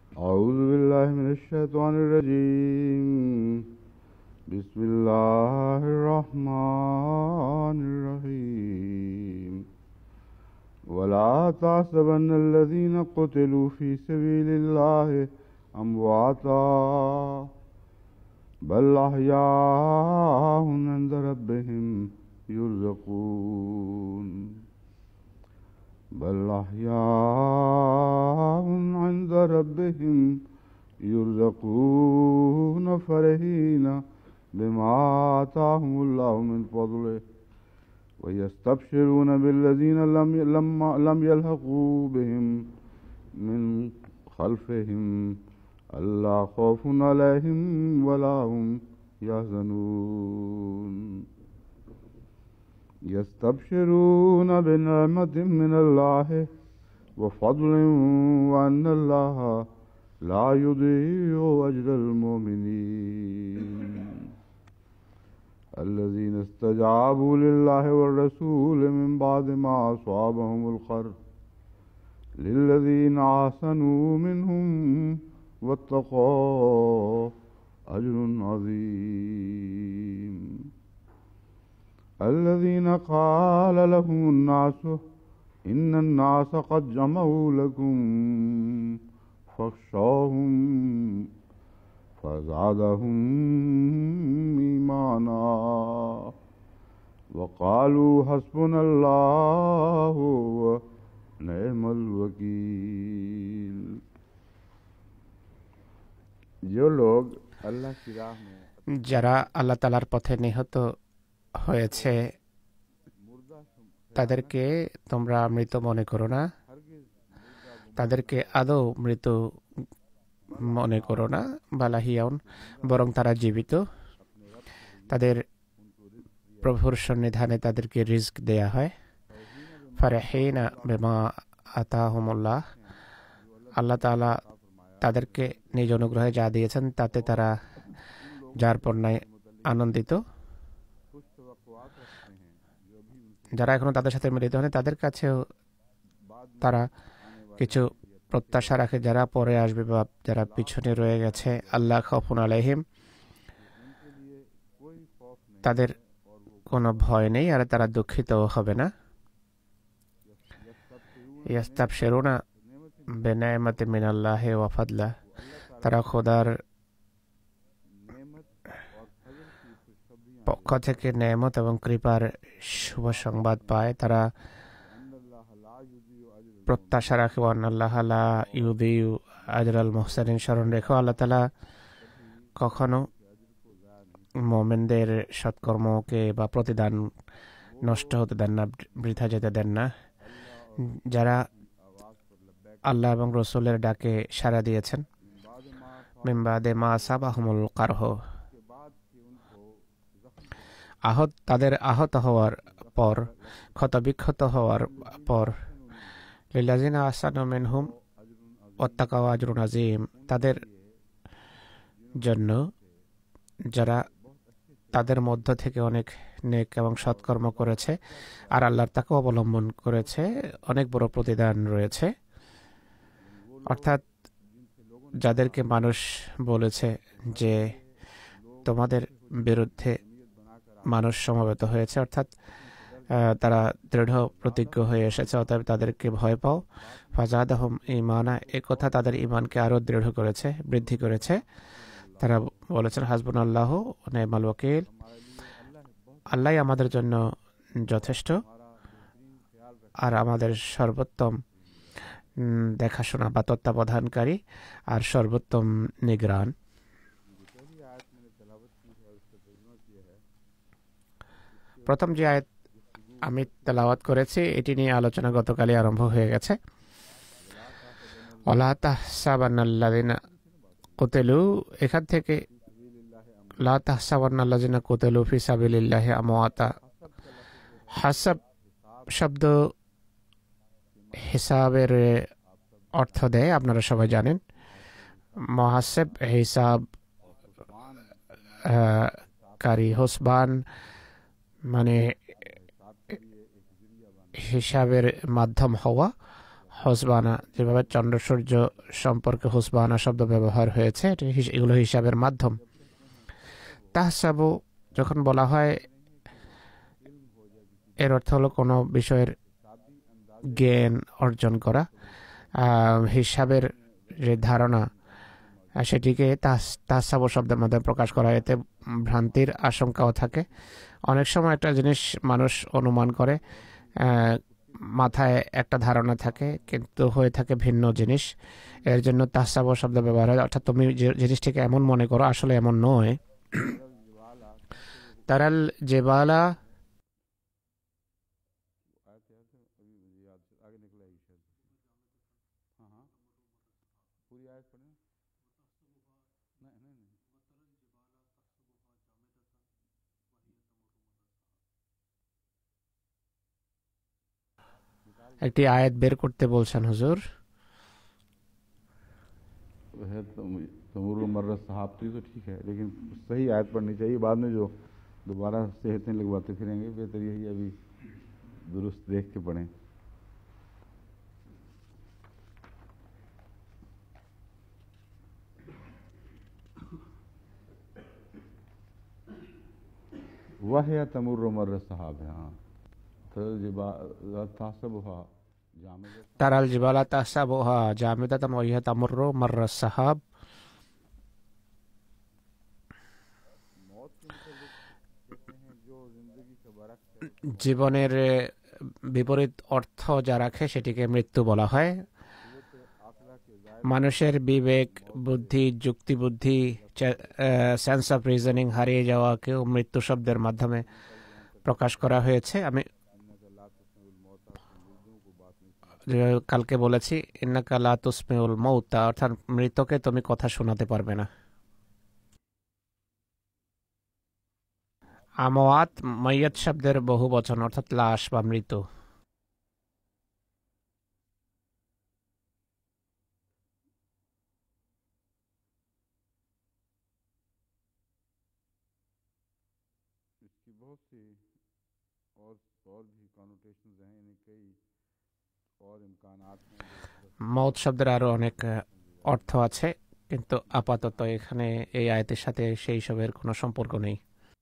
أعوذ بالله من الشيطان الرجيم بسم الله الرحمن الرحيم ولا تحسبن الذين قتلوا في سبيل الله أمواتا بل أحياء عند ربهم يرزقون بل أحياء عند ربهم يرزقون فرحين بما آتاهم الله من فضله ويستبشرون بالذين لم يلحقوا بهم من خلفهم ألا خوف عليهم ولا هم يحزنون يستبشرون بنعمة من الله وفضل وأن الله لا يضيع أجر المؤمنين الذين استجابوا لله والرسول من بعد ما أصابهم القرح للذين أحسنوا منهم واتقوا أجر عظيم الذين قال لهم الناس إن الناس قد جمعوا لكم فاخشوهم فزادهم إيمانا وقالوا حسبنا الله ونعم الوكيل जो लोग अल्लाह की राह में যারা আল্লাহ তাআলার পথে নিহত হয়েছে তাদেরকে তোমরা মৃত মনে করো না, তাদেরকে আদৌ মৃত মনে করো না। বালাহিয়াউন, বরং তারা জীবিত। তাদের প্রভুর সন্নিধানে তাদেরকে রিজক দেয়া হয়। ফারহিনা বিমা আতাহুমুল্লাহ, আল্লাহ তাআলা তাদেরকে নিজ অনুগ্রহে যা দিয়েছেন তাতে তারা যার পণ্যায় আনন্দিত। যারা এখনো তাদের সাথে মিলিত হন তাদের কাছেও তারা কিছু প্রত্যাশা রাখে, যারা পরে আসবে বা যারা পিছনে রয়ে গেছে। আল্লাহ খাউফুন আলাইহিম, তাদের কোনো ভয় নেই আর তারা দুঃখিতও হবে না। ইয়াস্তাবশিরুনা বিনি'মাতিন মিনাল্লাহি ওয়া ফাদলা, তারা খোদার পক্ষ থেকে নেয়ামত এবং কৃপার শুভ সংবাদ পায়। তারা প্রত্যাশা রাখে আল্লাহ লা ইউদিউ আজরাল মুহসিনিন, স্মরণ রেখো আল্লাহ তাআলা কখনো মুমিনদের সৎকর্মকে বা প্রতিদান নষ্ট হতে দেন না, বৃথা যেতে দেন না। যারা আল্লাহ এবং রসুলের ডাকে সাড়া দিয়েছেন, মিন বাদে মা আসাবাহুমুল কারহ, তাদের আহত হওয়ার পর, ক্ষতবিক্ষত হওয়ার পর, লিল্লাযিনা আহসানু মিনহুম ওয়াত্তাকাউ আজরুন আযীম, তাদের জন্য যারা তাদের মধ্য থেকে অনেক নেক এবং সৎকর্ম করেছে আর আল্লাহর তাকে অবলম্বন করেছে, অনেক বড় প্রতিদান রয়েছে। অর্থাৎ যাদেরকে মানুষ বলেছে যে তোমাদের বিরুদ্ধে মানুষ সমবেত হয়েছে, অর্থাৎ তারা দৃঢ় প্রতিজ্ঞ হয়ে এসেছে, অতএব তাদেরকে ভয় পাও। ফাজাদাহুম ঈমানা, এই কথা তাদের ঈমানকে আরো দৃঢ় করেছে, বৃদ্ধি করেছে। তারা বলেছেন হাসবুনাল্লাহু ওয়া নি'মাল ওয়াকিল, আল্লাহই আমাদের জন্য যথেষ্ট আর আমাদের সর্বোত্তম দেখাশোনা বা তত্ত্বাবধানকারী আর সর্বোত্তম নিগরান। প্রথম যে আয়াত আমি তেলাওয়াত করেছি এটি নিয়ে আলোচনা গতকালই আরম্ভ হয়ে গেছে। ওয়ালা তাহসাবান্নাল্লাযিনা কুতিলু, এখান থেকে লা তাহসাবান্নাল্লাযিনা কুতিলু ফি সাবিলিল্লাহি আমওয়াতা, হাসাব শব্দ হিসাবের অর্থ দেয়, আপনারা সবাই জানেন। মুহাসিব হিসাব কারী, হোসবান মানে হিসাবের মাধ্যম হওয়া, হুসবানা, যেভাবে চন্দ্র সূর্য সম্পর্কে হুসবানা শব্দ ব্যবহার হয়েছে, এগুলো হিসাবের মাধ্যম। তাহসাবু যখন বলা হয়, এর অর্থ হলো কোনো বিষয়ের জ্ঞান অর্জন করা, হিসাবের যে ধারণা সেটিকে তাহসাবু শব্দের মাধ্যমে প্রকাশ করা। এতে ভ্রান্তির আশঙ্কাও থাকে। অনেক সময় একটা জিনিস মানুষ অনুমান করে, মাথায় একটা ধারণা থাকে কিন্তু হয়ে থাকে ভিন্ন জিনিস, এর জন্য তাহসাবু শব্দ ব্যবহার হয়। অর্থাৎ তুমি যে জিনিসটিকে এমন মনে করো, আসলে এমন নয়। তারাল জেবালা একটি আয়াত বের করতে বলছেন হুজুর। तमूर मर्र साहब तो ठीक है, लेकिन सही आयत पढ़नी चाहिए। बाद में जो दोबारा सेहतें लगवाते फिरेंगे, बेहतर यही अभी दुरुस्त देख के पढ़ें। वह या तमूर मर्र साहब है। हाँ, তারাল জিবালা তাহসাবুহা জামিদাতান ওয়া হিয়া তামুররু মাররাস সাহাব। জীবনের বিপরীত অর্থ যা রাখে সেটিকে মৃত্যু বলা হয়। মানুষের বিবেক, বুদ্ধি, যুক্তিবুদ্ধি, সেন্স অফ রিজনিং হারিয়ে যাওয়াকেও মৃত্যু শব্দের মাধ্যমে প্রকাশ করা হয়েছে। আমি কালকে বলেছি, ইন্নাকা লা তুসমিউল মাউতা, অর্থাৎ মৃতকে তুমি কথা শোনাতে পারবে না। আমওয়াত মাইয়াত শব্দের বহু বচন, অর্থাৎ লাশ বা মৃত। মৌত শব্দের আরো অনেক অর্থ আছে, কিন্তু আপাতত এখানে এই আয়াতের সাথে সেই সবের কোনো সম্পর্ক নেই।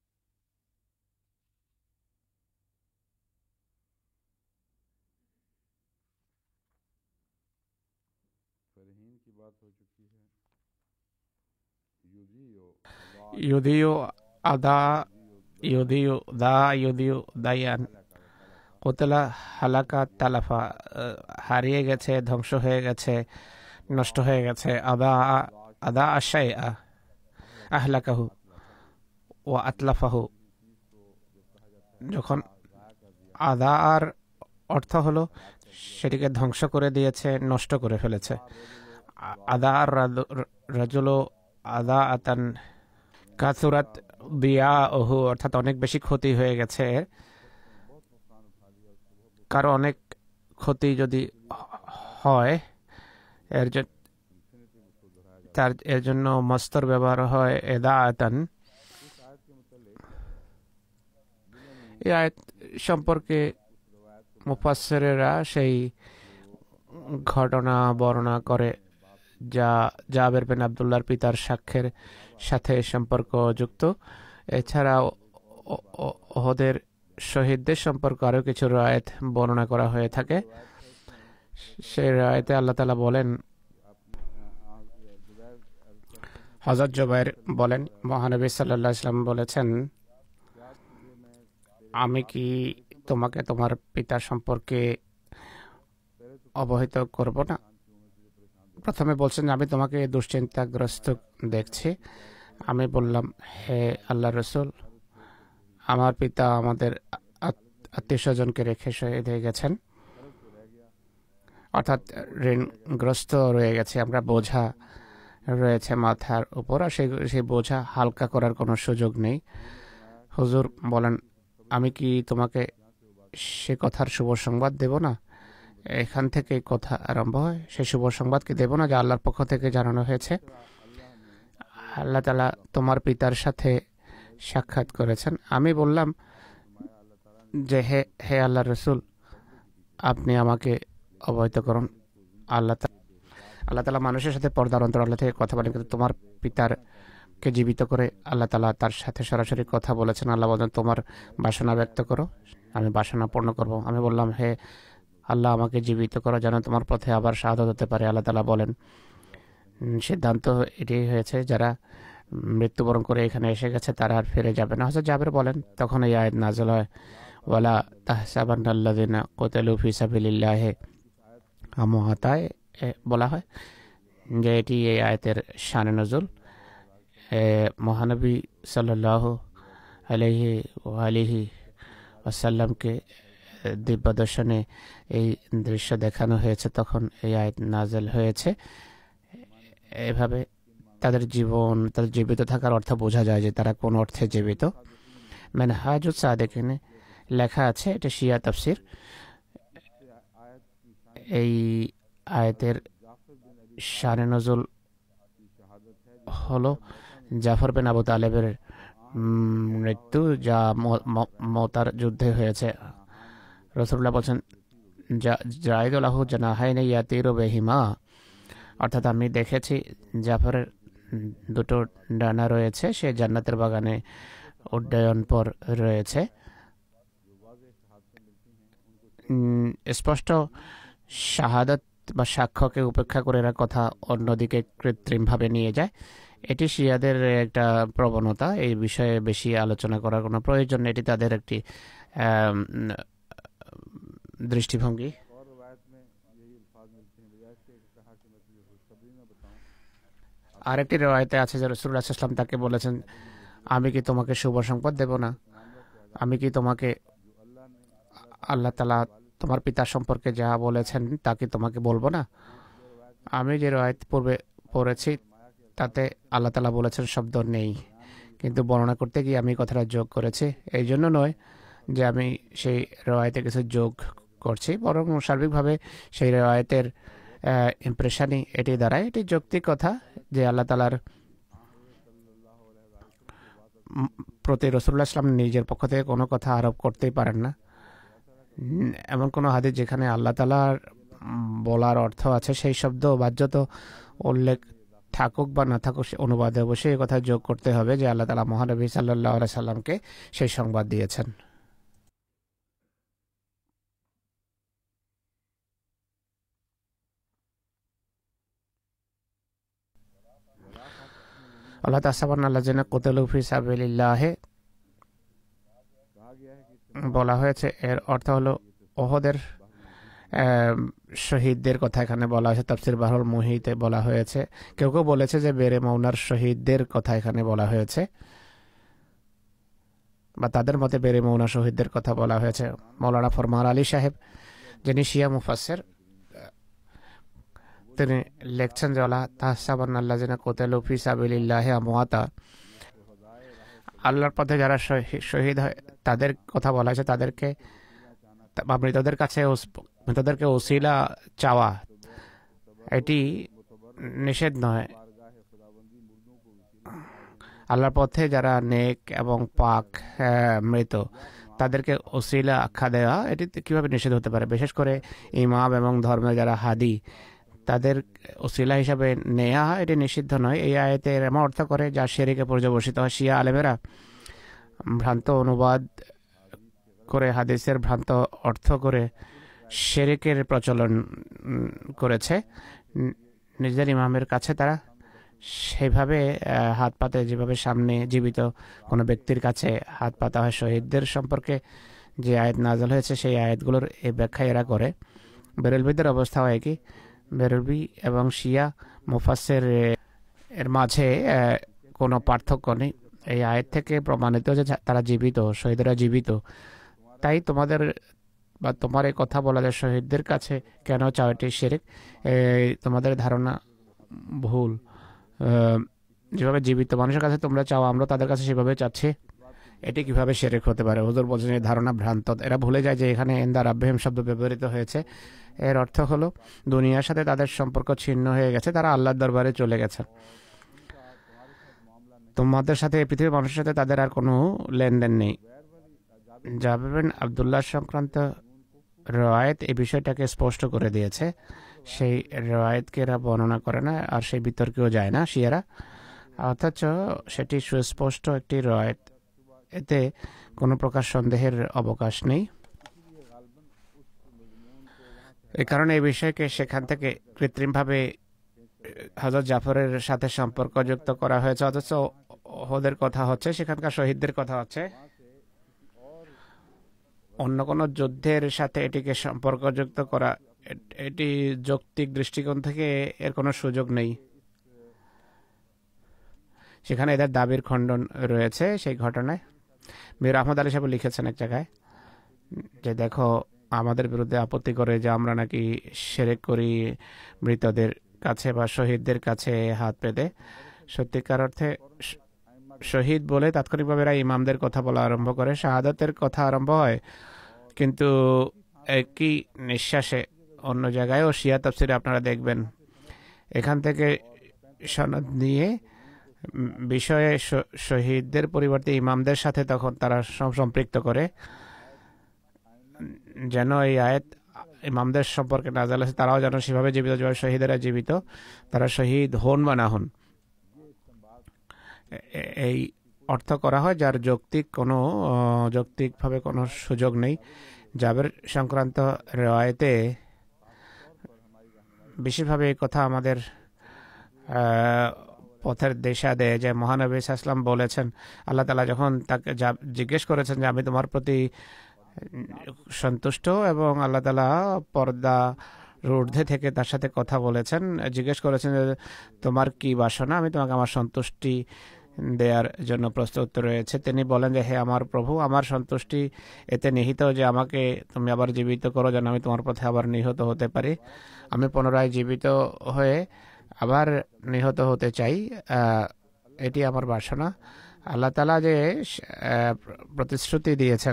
ইউদিউ আদা, ইউদিউ দা, ইউদিউ দায়ান, কোতলা হালাকা তালাফা, হারিয়ে গেছে, ধ্বংস হয়ে গেছে, নষ্ট হয়ে গেছে। আদা আদা আশাই আহলাকাহু ও আতলাফাহু, যখন আদা আর অর্থ হলো সেটিকে ধ্বংস করে দিয়েছে, নষ্ট করে ফেলেছে। আদা আর রাজুল আদা আতান কাসুরাত বিয়া ওহু, অর্থাৎ অনেক বেশি ক্ষতি হয়ে গেছে। কারো অনেক ক্ষতি যদি হয়, এর জন্য মস্তর ব্যবহার হয় এদা আতান। এই আয়াত সম্পর্কে মুফাসসিরেরা সেই ঘটনা বর্ণনা করে যা জাবের বিন আব্দুল্লাহর পিতার সাক্ষ্যের সাথে সম্পর্কযুক্ত। এছাড়াও ওহদের শহীদদের সম্পর্কে আরও কিছু রায়াত বর্ণনা করা হয়ে থাকে। সেই রায়াতে আল্লাহ তাআলা বলেন, হযরত জুবাইর বলেন, মহানবী সাল্লাল্লাহু আলাইহি ওয়াসাল্লাম বলেছেন, আমি কি তোমাকে তোমার পিতা সম্পর্কে অবহিত করব না? প্রথমে বলছেন, আমি তোমাকে দুশ্চিন্তাগ্রস্ত দেখছি। আমি বললাম, হে আল্লাহর রাসূল, আমার পিতা আমাদের আত্মীয় স্বজনকে রেখে শহীদ হয়ে গেছেন, অর্থাৎ ঋণগ্রস্ত রয়ে গেছে, আমরা বোঝা রয়েছে মাথার উপর, আর সেই বোঝা হালকা করার কোনো সুযোগ নেই। হুজুর বলেন, আমি কি তোমাকে সে কথার শুভ সংবাদ দেব না? এখান থেকে কথা আরম্ভ হয়। সেই শুভ সংবাদ কি দেব না যা আল্লাহর পক্ষ থেকে জানানো হয়েছে? আল্লাহ তাআলা তোমার পিতার সাথে সাক্ষাৎ করেছেন। আমি বললাম যে হে আল্লাহর রাসূল, আপনি আমাকে অবহিত করুন। আল্লাহ আল্লাহ তাআলা মানুষের সাথে পর্দার অন্তরালে থেকে কথা বলেন, কিন্তু তোমার পিতারকে জীবিত করে আল্লাহ তাআলা তার সাথে সরাসরি কথা বলেছেন। আল্লাহ বলেন, তোমার বাসনা ব্যক্ত করো, আমি বাসনা পূর্ণ করব। আমি বললাম, হে আল্লাহ, আমাকে জীবিত করো যেন তোমার পথে আবার শাহাদাত হতে পারে। আল্লাহ তাআলা বলেন, সিদ্ধান্ত এটাই হয়েছে, যারা মৃত্যুবরণ করে এখানে এসে গেছে তারা আর ফিরে যাবে না। হযরত জাবের বলেন, তখন এই আয়াত নাযিল হয়, ওয়ালা তাহসাবান্নাল্লাযিনা কুতিলু ফি সাবিলিল্লাহি আমওয়াতায় বলা হয় যে এটি এই আয়াতের শানে নজুল। মহানবী সাল্লাল্লাহু আলাইহি ওয়া আলিহি ওয়াসাল্লামকে দিব্য দর্শনে এই দৃশ্য দেখানো হয়েছে, তখন এই আয়াত নাযিল হয়েছে। এভাবে তাদের জীবন, তাদের জীবিত থাকার অর্থ বোঝা যায় যে তারা কোন অর্থে জীবিত। মানহাজুস সাদিকিনে লেখা আছে, এটা শিয়া তাফসীর। এই আয়াতের শানে নজুল হলো জাফর বিন আবু তালেবের মৃত্যু, যা মওতার যুদ্ধে হয়েছে। রাসূলুল্লাহ বলেন, জায়দু লাহু জানাহাইনি ইয়াতিরু বিহিমা, অর্থাৎ আমি দেখেছি জাফরের দুটো ডানা রয়েছে, সে জান্নাতের বাগানে উড্ডয়ন পর রয়েছে। স্পষ্ট শাহাদাত বা সাক্ষ্যকে উপেক্ষা করে এরা কথা অন্যদিকে কৃত্রিমভাবে নিয়ে যায়। এটি শিয়াদের একটা প্রবণতা। এই বিষয়ে বেশি আলোচনা করার কোনো প্রয়োজন নেই, এটি তাদের একটি দৃষ্টিভঙ্গি। আরেকটি রওয়ায়েতে আছে যে রাসূলুল্লাহ সাল্লাল্লাহু আলাইহি ওয়াসাল্লাম তাকে বলেছেন, আমি কি তোমাকে শুভ সংবাদ দেব না? আমি কি তোমাকে আল্লাহ তাআলা তোমার পিতা সম্পর্কে যা বলেছেন তা কি তোমাকে বলবো না? আমি যে রওয়ায়েত পূর্বে পড়েছি তাতে আল্লাহ তাআলা বলেছেন শব্দ নেই, কিন্তু বর্ণনা করতে গিয়ে আমি কথাটা যোগ করেছি। এই জন্য নয় যে আমি সেই রওয়ায়েতে কিছু যোগ করছি, বরং সার্বিকভাবে সেই রওয়ায়েতের ইমপ্রেশনই এটি দ্বারাই। এটি যৌক্তিক কথা যে আল্লাহ তাআলার প্রতি রাসূলুল্লাহ সাল্লাল্লাহু আলাইহি ওয়াসাল্লাম নিজের পক্ষ থেকে কোনো কথা আরোপ করতেই পারেন না। এমন কোনো হাদিস যেখানে আল্লাহ তাআলার বলার অর্থ আছে সেই শব্দ বাহ্যত উল্লেখ থাকুক বা না থাকুক, অনুবাদে অবশ্যই এই কথা যোগ করতে হবে যে আল্লাহ তাআলা মহানবী সাল্লাল্লাহু আলাইহি সাল্লামকে সেই সংবাদ দিয়েছেন। আল্লাহ তাসাবান্নাল্লাযিনা কুতিলু ফি সাবিলিল্লাহি বলা হয়েছে, এর অর্থ হলো ওহদের শহীদদের কথা এখানে বলা হয়েছে। তাফসীর বাহরুল মুহিতে বলা হয়েছে। কেউ কেউ বলেছে যে বেরে মৌনার শহীদদের কথা এখানে বলা হয়েছে, বা তাদের মতে বেরে মৌনা শহীদদের কথা বলা হয়েছে। মৌলানা ফরমান আলী সাহেব, যিনি শিয়া মুফাসসির, তিনি লিখছেন যে আল্লাহ তাহসাবান্নাল্লাযিনা কুতিলু ফি সাবিলিল্লাহি আমওয়াতা, আল্লাহর পথে যারা শহীদ হয় তাদের কথা বলা হয়েছে। তাদেরকে বা মৃতদের কাছে মৃতদেরকে ওসিলা চাওয়া এটি নিষেধ নয়। আল্লাহর পথে যারা নেক এবং পাক মৃত তাদেরকে ওসিলা আখ্যা দেওয়া এটি কিভাবে নিষেধ হতে পারে? বিশেষ করে ইমাম এবং ধর্মের যারা হাদি তাদের ওসিলা হিসাবে নেওয়া এটি নিষিদ্ধ নয়। এই আয়াতে এমন অর্থ করে যা শিরকে পর্যবসিত হয়। শিয়া আলেমেরা ভ্রান্ত অনুবাদ করে হাদিসের ভ্রান্ত অর্থ করে শিরকের প্রচলন করেছে। নিজের ইমামের কাছে তারা সেইভাবে হাত পাতে, যেভাবে সামনে জীবিত কোনো ব্যক্তির কাছে হাত পাতা হয়। শহীদদের সম্পর্কে যে আয়াত নাযিল হয়েছে সেই আয়াতগুলোর এই ব্যাখ্যা এরা করে। বেরেলভিদের অবস্থা হয় কি, বেরেলভি এবং শিয়া মুফাসসির এর মাঝে কোনো পার্থক্য নেই। এই আয়াত থেকে প্রমাণিত যে তারা জীবিত, শহীদরা জীবিত। তাই তোমাদের বা তোমার এই কথা বলা যায় শহীদদের কাছে কেন চাও, এটি শিরক। তোমাদের ধারণা ভুল। যেভাবে জীবিত মানুষের কাছে তোমরা চাও, আমরা তাদের কাছে সেভাবে চাচ্ছি, এটি কিভাবে শিরক হতে পারে? হুজুর বলছেন এই ধারণা ভ্রান্ত। এরা ভুলে যায় যে এখানে ইনদা রাব্বিহিম শব্দ ব্যবহৃত হয়েছে। এর অর্থ হলো দুনিয়ার সাথে তাদের সম্পর্ক ছিন্ন হয়ে গেছে, তারা আল্লাহর দরবারে চলে গেছে। তোমাদের সাথে, পৃথিবীর মানুষের সাথে তাদের আর কোনো লেনদেন নেই। জাবের বিন আব্দুল্লাহ সংক্রান্ত রওয়ায়েত এই বিষয়টাকে স্পষ্ট করে দিয়েছে। সেই রেওয়ায়েতকে এরা বর্ণনা করে না, আর সেই বিতর্কেও যায় না শিয়ারা, অথচ সেটি সুস্পষ্ট একটি রেওয়ায়েত, এতে কোনো প্রকার সন্দেহের অবকাশ নেই। এই কারণে এই বিষয়কে সেখান থেকে কৃত্রিমভাবে হযরত জাফরের সাথে সম্পর্কযুক্ত করা হয়েছে, অথচ ওদের কথা হচ্ছে, সেখানকার শহীদদের কথা হচ্ছে। অন্য কোনো যুদ্ধের সাথে এটিকে সম্পর্কযুক্ত করা, এটি যৌক্তিক দৃষ্টিকোণ থেকে এর কোনো সুযোগ নেই। সেখানে এদের দাবির খণ্ডন রয়েছে সেই ঘটনায়। মীর আহমদ আলী সাহেব লিখেছেন এক জায়গায় যে দেখো, আমাদের বিরুদ্ধে আপত্তি করে যে আমরা নাকি শিরক করি মৃতদের কাছে বা শহীদদের কাছে হাত পেতে। সত্যিকার অর্থে শহীদ বলে তাৎক্ষণিকভাবে এরা ইমামদের কথা বলা আরম্ভ করে, শাহাদাতের কথা আরম্ভ হয়, কিন্তু একই নিঃশ্বাসে অন্য জায়গায়ও শিয়া তাফসিরে আপনারা দেখবেন এখান থেকে সনদ নিয়ে বিষয়ে শহীদদের পরিবর্তে ইমামদের সাথে তখন তারা সম্পৃক্ত করে, যেন এই আয়াত ইমামদের সম্পর্কে নাযাল আছে, তারাও যেন সেভাবে জীবিত যেভাবে শহীদেরা জীবিত, তারা শহীদ হন বা না হন। এই অর্থ করা হয়, যার যৌক্তিকভাবে কোনো সুযোগ নেই। জাবের সংক্রান্ত রেওয়ায়েতে বিশেষভাবে এই কথা আমাদের পথের দিশা দেয় যে মহানবী সাল্লাল্লাহু আলাইহি ওয়াসাল্লাম বলেছেন, আল্লাহ তাআলা যখন তাকে জিজ্ঞেস করেছেন যে আমি তোমার প্রতি সন্তুষ্ট, এবং আল্লাহ তাআলা পর্দা ঊর্ধ্বে থেকে তার সাথে কথা বলেছেন, জিজ্ঞেস করেছেন যে তোমার কি বাসনা, আমি তোমাকে আমার সন্তুষ্টি দেওয়ার জন্য প্রস্তুত রয়েছে। তিনি বলেন যে হে আমার প্রভু, আমার সন্তুষ্টি এতে নিহিত যে আমাকে তুমি আবার জীবিত করো, যেন আমি তোমার পথে আবার নিহত হতে পারি। আমি পুনরায় জীবিত হয়ে আবার নিহত হতে চাই, এটি আমার বাসনা। আল্লাহ তাআলা যে প্রতিশ্রুতি দিয়েছেন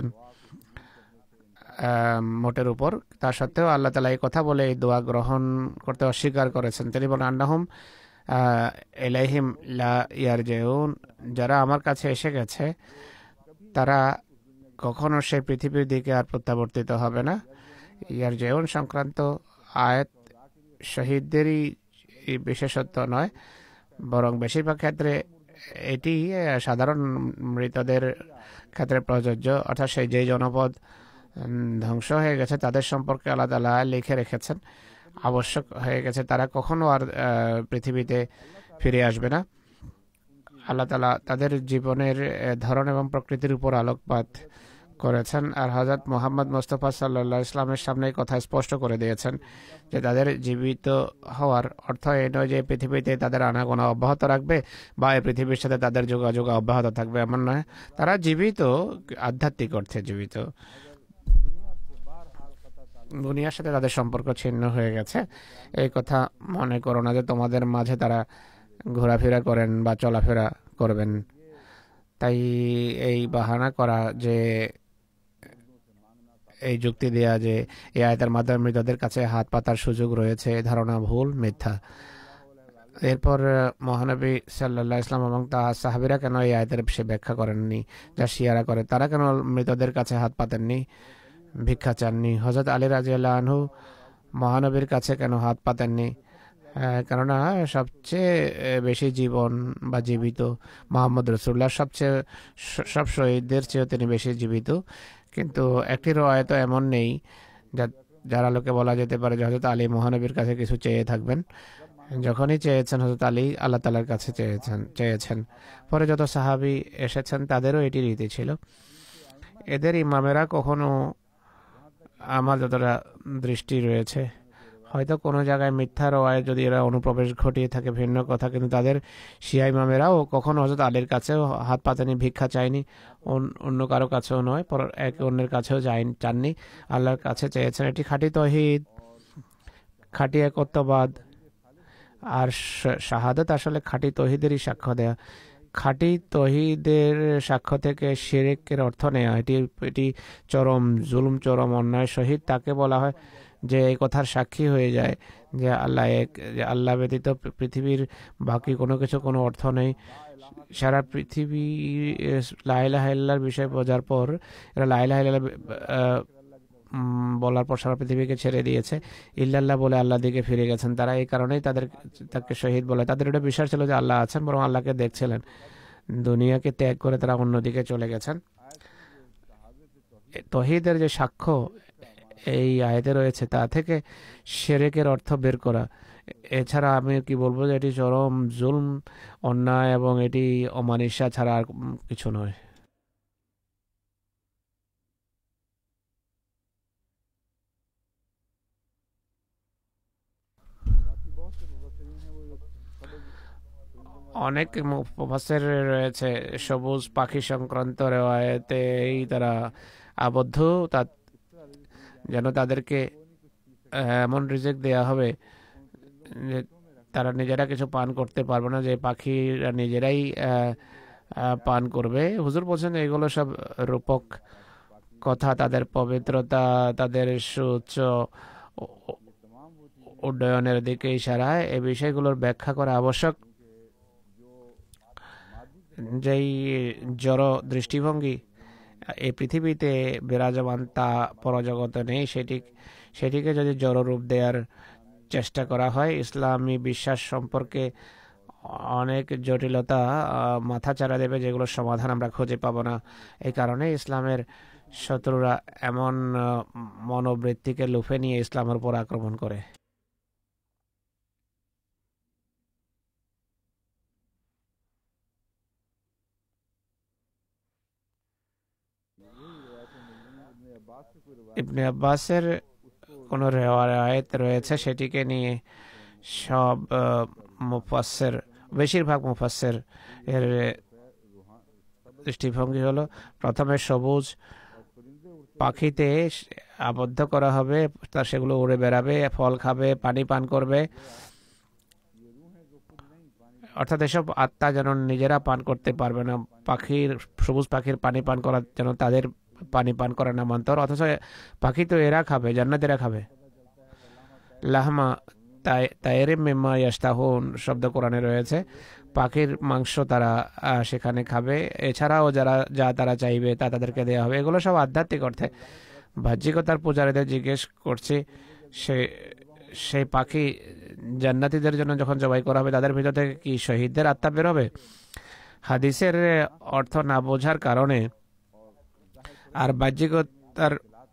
মোটের উপর, তা সত্ত্বেও আল্লাহ তাআলা এই কথা বলে এই দোয়া গ্রহণ করতে অস্বীকার করেছেন। তিনি বলেন আন্নাহুম ইলাইহিম লা ইয়ারজিউন, যারা আমার কাছে এসে গেছে তারা কখনো সেই পৃথিবীর দিকে আর প্রত্যাবর্তিত হবে না। ইয়ারজিউন সংক্রান্ত আয়াত শহীদদেরই বিশেষত্ব নয়, বরং বেশিরভাগ ক্ষেত্রে এটি সাধারণ মৃতদের ক্ষেত্রে প্রযোজ্য, অর্থাৎ সেই যে জনপদ ধ্বংস হয়ে গেছে তাদের সম্পর্কে আল্লাহ তাআলা লিখে রেখেছেন, আবশ্যক হয়ে গেছে, তারা কখনো আর পৃথিবীতে ফিরে আসবে না। আল্লাহ তাআলা তাদের জীবনের ধরন এবং প্রকৃতির উপর আলোকপাত করেছেন, আর হযরত মুহাম্মদ মুস্তাফা সাল্লাল্লাহু আলাইহি ওয়াসাল্লামের সামনে এই কথা স্পষ্ট করে দিয়েছেন যে তাদের জীবিত হওয়ার অর্থ এই নয় যে পৃথিবীতে তাদের আনাগোনা অব্যাহত রাখবে বা এই পৃথিবীর সাথে তাদের যোগাযোগ অব্যাহত থাকবে, এমন নয়। তারা জীবিত, আধ্যাত্মিক অর্থে জীবিত, দুনিয়ার সাথে তাদের সম্পর্ক ছিন্ন হয়ে গেছে। এই কথা মনে করো না যে তোমাদের মাঝে তারা ঘোরাফেরা করেন বা চলাফেরা করবেন। তাই এই বাহানা করা যে এই যুক্তি দেয়া যে এই আয়াতের মাধ্যমে মৃতদের কাছে হাত পাতার সুযোগ রয়েছে, এই ধারণা ভুল, মিথ্যা। এরপর মহানবী সাল্লাল্লাহু আলাইহি ওয়াসাল্লাম এবং তার সাহাবীরা কেন এই আয়াতের সে ব্যাখ্যা করেননি যা শিয়ারা করে? তারা কেন মৃতদের কাছে হাত পাতেননি, ভিক্ষা চাননি? হযরত আলী রাদিয়াল্লাহু আনহু মহানবীর কাছে কেন হাত পাতেননি? কেননা সবচেয়ে বেশি জীবন বা জীবিত মুহাম্মদ রাসূলুল্লাহ, সব শহীদদের চেয়েও তিনি বেশি জীবিত। কিন্তু একটি রওয়ায়েত এমন নেই যার আলোকে বলা যেতে পারে যে হযরত আলী মহানবীর কাছে কিছু চেয়ে থাকবেন। যখনই চেয়েছেন হযরত আলী আল্লাহ তাআলার কাছে চেয়েছেন। পরে যত সাহাবী এসেছেন তাদেরও এটি রীতি ছিল। এদের ইমামেরা কখনো, আমার যতটা দৃষ্টি রয়েছে, হয়তো কোনো জায়গায় মিথ্যা রওয়ায় যদি এরা অনুপ্রবেশ ঘটিয়ে থাকে ভিন্ন কথা, কিন্তু তাদের শিয়া ইমামেরাও কখনো হযরত আলীর কাছেও হাত পাতেনি, ভিক্ষা চায়নি, অন্য কারো কাছেও নয়, একে অন্যের কাছেও চাননি, আল্লাহর কাছে চেয়েছেন। এটি খাঁটি তৌহিদ, খাঁটি একত্ববাদ। আর শাহাদাত আসলে খাঁটি তৌহিদেরই সাক্ষ্য দেয়া। খাঁটি তৌহিদের সাক্ষ্য থেকে শিরকের অর্থ নেয়া, এটি চরম জুলুম, চরম অন্যায়। শহীদ তাকে বলা হয় যে এই কথার সাক্ষী হয়ে যায় যে আল্লাহ এক, যে আল্লাহ ব্যতীত পৃথিবীর বাকি কোনো কিছু কোনো অর্থ নেই। সারা পৃথিবী লা ইলাহা ইল্লাল্লাহর বিষয় বোঝার পর এরা লা ইলাহা ইল্লাল্লাহ বলার পর সারা পৃথিবীকে ছেড়ে দিয়েছে, ইল্লাল্লাহ বলে আল্লাহ দিকে ফিরে গেছেন। তারা এই কারণেই তাকে শহীদ বলে। তাদের এটা বিশ্বাস ছিল যে আল্লাহ আছেন, বরং আল্লাহকে দেখছিলেন। দুনিয়াকে ত্যাগ করে তারা অন্যদিকে চলে গেছেন। তৌহিদের যে সাক্ষ্য এই আয়াতে রয়েছে, তা থেকে শিরকের অর্থ বের করা। এছাড়া আমি কি বলবো যে এটি চরম জুলম, অন্যায় এবং এটি অমানুষ্য ছাড়া আর কিছু নয়। অনেক মুফাসসির রয়েছে সবুজ পাখি সংক্রান্ত রেওয়ায়েতেই তারা আবদ্ধ, যেন তাদেরকে এমন রিজিক দেয়া হবে যে তারা নিজেরা কিছু পান করতে পারবে না, যে পাখিরা নিজেরাই পান করবে। হুজুর বলছেন এগুলো সব রূপক কথা, তাদের পবিত্রতা, তাদের সুউচ্চ উড্ডয়নের দিকে ইশারায়। এই বিষয়গুলোর ব্যাখ্যা করা আবশ্যক। যেই জড় দৃষ্টিভঙ্গি এই পৃথিবীতে বিরাজমান তা পরজগতে নেই, সেটিকে যদি জড় রূপ দেওয়ার চেষ্টা করা হয়, ইসলামী বিশ্বাস সম্পর্কে অনেক জটিলতা মাথা চাড়া দেবে, যেগুলোর সমাধান আমরা খুঁজে পাবো না। এই কারণে ইসলামের শত্রুরা এমন মনোবৃত্তিকে লুফে নিয়ে ইসলামের উপর আক্রমণ করে। ইবনে আব্বাসের কোন রেওয়ায়েত রয়েছে, সেটিকে নিয়ে সব মুফাসসির, বেশিরভাগ মুফাসসির এর দৃষ্টিভঙ্গি হলো প্রথমে সবুজ পাখিতে আবদ্ধ করা হবে, তার সেগুলো উড়ে বেড়াবে, ফল খাবে, পানি পান করবে। অর্থাৎ এসব আত্মা যেন নিজেরা পান করতে পারবে না, সবুজ পাখির পানি পান করা যেন তাদের পানি পান করা নামান্তর। অথচ পাখি তো এরা খাবে, জান্নাতীরা খাবে। লাহমা তায়রিম মিম্মা ইয়াশতাহুন শব্দ কোরআনে রয়েছে, পাখির মাংস তারা সেখানে খাবে। এছাড়াও যা তারা চাইবে তা তাদেরকে দেওয়া হবে। এগুলো সব আধ্যাত্মিক অর্থে। বাহ্যিকতার পূজারীদের জিজ্ঞেস করছি, সেই পাখি জান্নাতীদের জন্য যখন জবাই করা হবে, তাদের ভিতর থেকে কি শহীদদের আত্মা বের হবে? হাদিসের অর্থ না বোঝার কারণে আর বাহ্যিকতার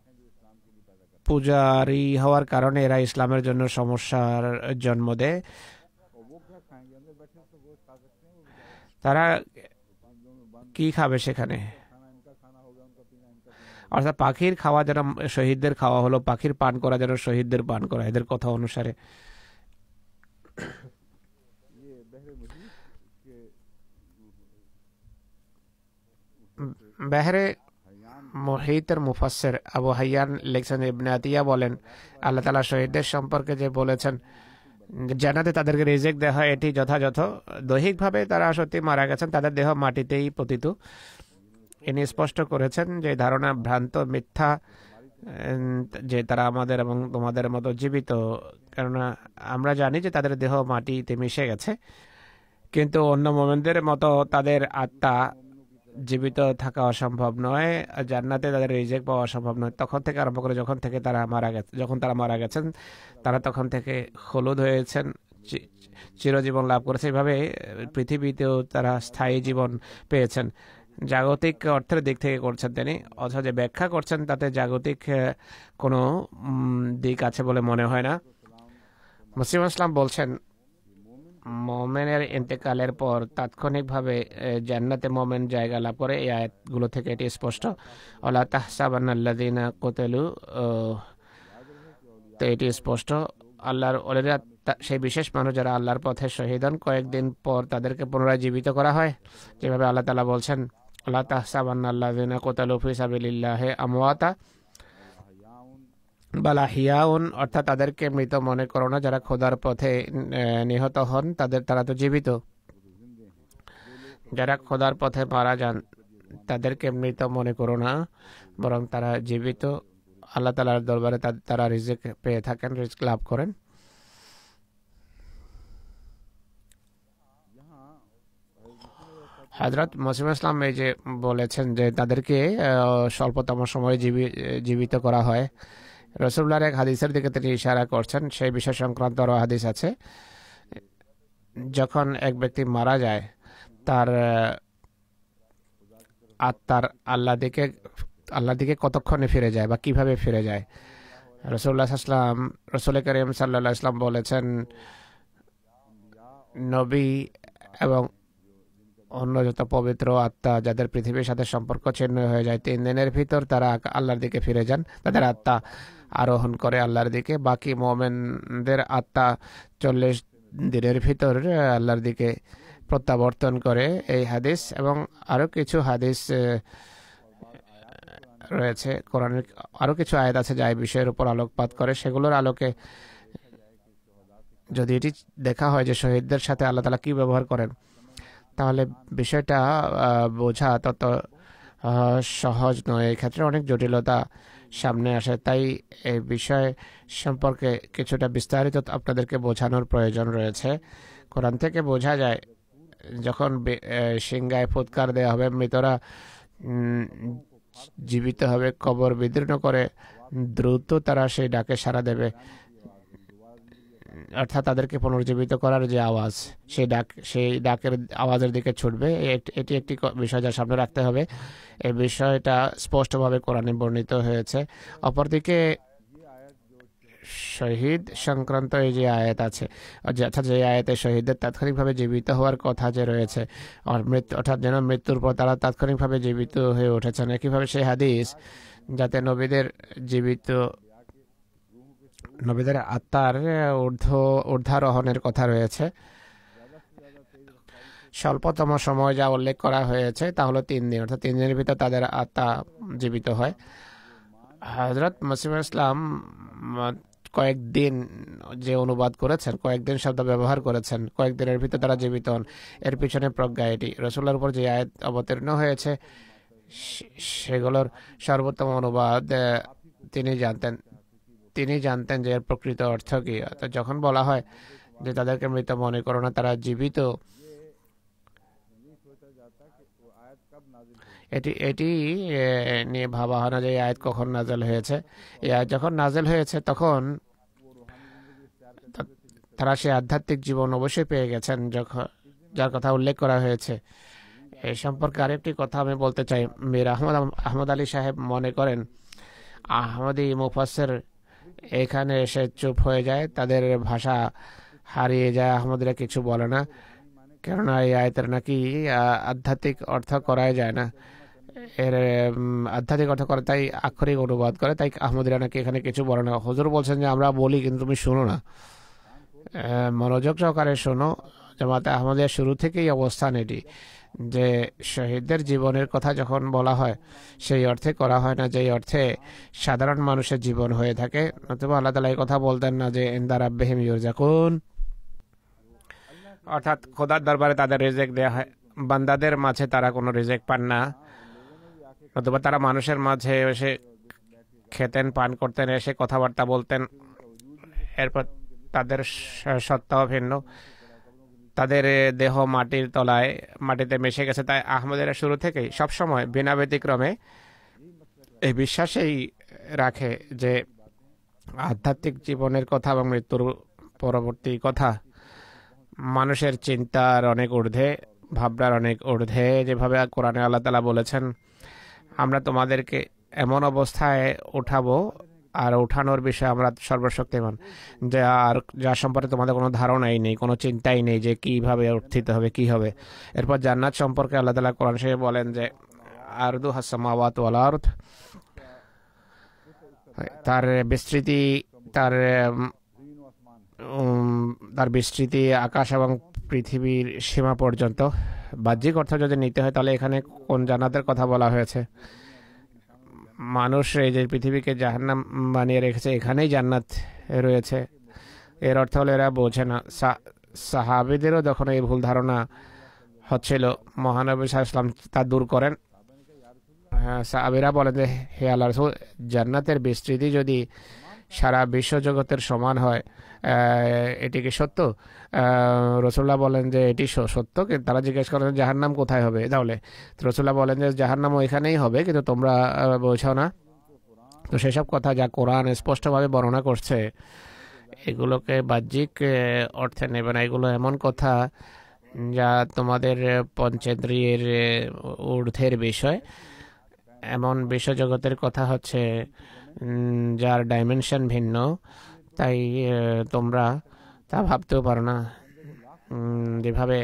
পূজারি হওয়ার কারণে এরা ইসলামের জন্য সমস্যার জন্ম দেয়। তারা কি খাবে সেখানে? অর্থাৎ পাখির খাওয়া যেন শহীদদের খাওয়া হলো, পাখির পান করা যেন শহীদদের পান করা, এদের কথা অনুসারে। বাহরে মুহিতের মুফাসসির আবু হাইয়ান লিখছেন, ইবনে আতিয়া বলেন, আল্লাহ তাআলা শহীদদের সম্পর্কে যে বলেছেন জান্নাতে তাদেরকে রিজিক দেওয়া হয়, এটি যথাযথ। দৈহিকভাবে তারা সত্যি মারা গেছেন, তাদের দেহ মাটিতেই পতিত। ইনি স্পষ্ট করেছেন যে ধারণা ভ্রান্ত, মিথ্যা, যে তারা আমাদের এবং তোমাদের মতো জীবিত। কেননা আমরা জানি যে তাদের দেহ মাটিতে মিশে গেছে, কিন্তু অন্য মুমিনদের মতো তাদের আত্মা জীবিত থাকা অসম্ভব নয়, জান্নাতে তাদের রিজিক পাওয়া অসম্ভব নয়। তখন থেকে আরম্ভ করে যখন তারা মারা গেছেন, তারা তখন থেকে খলুদ হয়েছেন, চিরজীবন লাভ করেছে। এভাবে পৃথিবীতেও তারা স্থায়ী জীবন পেয়েছেন। জাগতিক অর্থের দিক থেকে করছেন তিনি, অথচ যে ব্যাখ্যা করছেন তাতে জাগতিক কোনো দিক আছে বলে মনে হয় না। মুসলিম ইসলাম বলছেন, মোমেনের ইন্তেকালের পর তাৎক্ষণিকভাবে জান্নাতে মোমেন জায়গা লাভ করে। এই আয়াতগুলো থেকে এটি স্পষ্ট। ওয়ালা তাহসাবান্নাল্লাযীনা কুতিলু, তো এটি স্পষ্ট। আল্লাহর ওলিরা সেই বিশেষ মানুষ যারা আল্লাহর পথে শহীদ হন, কয়েকদিন পর তাদেরকে পুনরায় জীবিত করা হয়। যেভাবে আল্লাহ তাআলা বলছেন, ওয়ালা তাহসাবান্নাল্লাযীনা কুতিলু ফি সাবিলিল্লাহি আমওয়াতা বাল আহইয়াউন, অর্থাৎ তাদেরকে মৃত মনে করো না, যারা খোদার পথে নিহত হন তারা তো জীবিত। যারা খোদার পথে মারা যান তাদেরকে মৃত মনে করো না, বরং তারা জীবিত। আল্লাহ তাআলার দরবারে তারা রিজিক পেয়ে থাকেন, রিজিক লাভ করেন। হযরত মুসলিম ইসলাম এই যে বলেছেন যে তাদেরকে স্বল্পতম সময়ে জীবিত করা হয়, রাসূলুল্লাহর এক হাদিসের দিকে তিনি ইশারা করছেন। সেই বিষয় সংক্রান্ত আরও হাদিস আছে। যখন এক ব্যক্তি মারা যায়, তার আত্মার আল্লাহর দিকে কতক্ষণে ফিরে যায় বা কিভাবে ফিরে যায়। রাসূল করিম সাল্লাল্লাহু আলাইহি ওয়াসাল্লাম বলেছেন, নবী এবং অন্য যত পবিত্র আত্মা যাদের পৃথিবীর সাথে সম্পর্ক ছিন্ন হয়ে যায়, 3 দিনের ভিতর তারা আল্লাহর দিকে ফিরে যান, তাদের আত্মা আরোহণ করে আল্লাহর দিকে। বাকি মুমিনদের আত্মা 40 দিনের ভিতর আল্লাহর দিকে প্রত্যাবর্তন করে। এই হাদিস এবং আরও কিছু হাদিস রয়েছে, কোরআনিক আরও কিছু আয়াত আছে যা এই বিষয়ের উপর আলোকপাত করে। সেগুলোর আলোকে যদি এটি দেখা হয় যে শহীদদের সাথে আল্লাহ তাআলা কি ব্যবহার করেন, তাহলে বিষয়টা বোঝা তত সহজ নয়। এই ক্ষেত্রে অনেক জটিলতা সামনে আসে। তাই এই বিষয় সম্পর্কে কিছুটা বিস্তারিত আপনাদেরকে বোঝানোর প্রয়োজন রয়েছে। কোরআন থেকে বোঝা যায়, যখন সিংহায় ফুৎকার দেওয়া হবে, মৃতরা জীবিত হবে, কবর বিদীর্ণ করে দ্রুত তারা সেই ডাকে সাড়া দেবে। অর্থাৎ তাদেরকে পুনর্জীবিত করার যে আওয়াজ, সেই ডাকের আওয়াজের দিকে ছুটবে। এটি একটি বিষয় যা সামনে রাখতে হবে। এই বিষয়টা স্পষ্টভাবে কোরআনে বর্ণিত হয়েছে। অপরদিকে শহীদ সংক্রান্ত এই যে আয়াত আছে, অর্থাৎ যে আয়াতে শহীদদের তাৎক্ষণিকভাবে জীবিত হওয়ার কথা যে রয়েছে, অর্থাৎ যেন মৃত্যুর পর তারা তাৎক্ষণিকভাবে জীবিত হয়ে উঠেছেন, একইভাবে সেই হাদিস যাতে নবীদের আত্মার ঊর্ধ্বারোহণের কথা রয়েছে। স্বল্পতম সময় যা উল্লেখ করা হয়েছে তা হলো 3 দিন, অর্থাৎ 3 দিনের ভিতর তাদের আত্মা জীবিত হয়। হযরত মুসলিম ইসলাম কয়েকদিন যে অনুবাদ করেছেন, কয়েকদিন শব্দ ব্যবহার করেছেন, কয়েকদিনের ভিতর তারা জীবিত হন। এর পিছনে প্রজ্ঞা এটি। রাসূলুল্লাহর উপর যে আয়াত অবতীর্ণ হয়েছে সেগুলোর সর্বোত্তম অনুবাদ তিনি জানতেন যে এর প্রকৃত অর্থ কি। যখন বলা হয় যে তাদেরকে মৃত মনে করো না, তারা জীবিত, এটি নিয়ে ভাবা হয় না যে এই আয়াত কখন নাযিল হয়েছে। এই আয়াত যখন নাযিল হয়েছে তখন তারা সেই আধ্যাত্মিক জীবন অবশ্যই পেয়ে গেছেন যার কথা উল্লেখ করা হয়েছে। এই সম্পর্কে আরেকটি কথা আমি বলতে চাই। মীর আহমদ আলী সাহেব মনে করেন আহমদি মুফাসসির এখানে এসে চুপ হয়ে যায়, তাদের ভাষা হারিয়ে যায়, আহমদিরা কিছু বলে না, কেননা এই আয়াতের নাকি আধ্যাত্মিক অর্থ করাই যায় না। এর আধ্যাত্মিক অর্থ করে, তাই আক্ষরিক অনুবাদ করে, তাই আহমদিরা নাকি এখানে কিছু বলে না। হুজুর বলছেন যে আমরা বলি কিন্তু তুমি শোনো না, মনোযোগ সহকারে শোনো। জামাতে আহমদিয়া শুরু থেকেই অবস্থান এটি যে শহীদদের জীবনের কথা যখন বলা হয় সেই অর্থে করা হয় না যেই অর্থে সাধারণ মানুষের জীবন হয়ে থাকে। নতুবা আল্লাহ তাআলা এই কথা বলতেন না যে ইনদা রাব্বিহিম ইউরজাকুন, অর্থাৎ খোদার দরবারে তাদের রিজিক দেয়া হয়, বান্দাদের মাঝে তারা কোনো রিজিক পান না। নতুবা তারা মানুষের মাঝে এসে খেতেন, পান করতেন, এসে কথাবার্তা বলতেন, এরপর তাদের সত্তাও ভিন্ন, তাদের দেহ মাটির তলায় মাটিতে মিশে গেছে। তাই আহমদের শুরু থেকেই সবসময় বিনা ব্যতিক্রমে এই বিশ্বাসেই রাখে যে আধ্যাত্মিক জীবনের কথা এবং মৃত্যুর পরবর্তী কথা মানুষের চিন্তার অনেক ঊর্ধ্বে, ভাবনার অনেক ঊর্ধ্বে। যেভাবে কোরআনে আল্লাহ তাআলা বলেছেন, আমরা তোমাদেরকে এমন অবস্থায় উঠাবো, আর উঠানোর বিষয়ে আমরা সর্বশক্তিমান, যার সম্পর্কে তোমাদের কোনো ধারণাই নেই, কোনো চিন্তাই নেই যে কিভাবে উত্থিত হবে, কি হবে। এরপর জান্নাত সম্পর্কে আল্লাহ তাআলা কোরআন শরীফে বলেন যে আরদুহাস সামাওয়াতু ওয়াল আরদ, তার বিস্তৃতি আকাশ এবং পৃথিবীর সীমা পর্যন্ত। বাহ্যিক অর্থ যদি নিতে হয় তাহলে এখানে কোন জান্নাতের কথা বলা হয়েছে? মানুষ এই যে পৃথিবীকে জাহান্নাম বানিয়ে রেখেছে, এখানেই জান্নাত রয়েছে। এর অর্থ হলো এরা বোঝে না। সাহাবীদেরও যখন এই ভুল ধারণা হচ্ছিল, মহানবী সাল্লাল্লাহু আলাইহি ওয়াসাল্লাম তা দূর করেন। সাহাবীরা বলেন যে হে আল্লাহর রাসূল, জান্নাতের বিস্তৃতি যদি সারা বিশ্বজগতের সমান হয়, এটি কি সত্য? রসুল্লাহ বলেন যে এটি সত্য। কিন্তু তারা জিজ্ঞেস করেন জাহান্নাম কোথায় হবে তাহলে? রসুল্লাহ বলেন যে জাহান্নাম ওইখানেই হবে, কিন্তু তোমরা বোঝো না। তো সেসব কথা যা কোরআন স্পষ্টভাবে বর্ণনা করছে, এগুলোকে বাহ্যিক অর্থে নেবে না। এগুলো এমন কথা যা তোমাদের পঞ্চেন্দ্রিয়ের ঊর্ধ্বের বিষয়। এমন বিশ্বজগতের কথা হচ্ছে যার ডাইমেনশন ভিন্ন, তাই তোমরা তা ভাবতেও পারো না। যেভাবে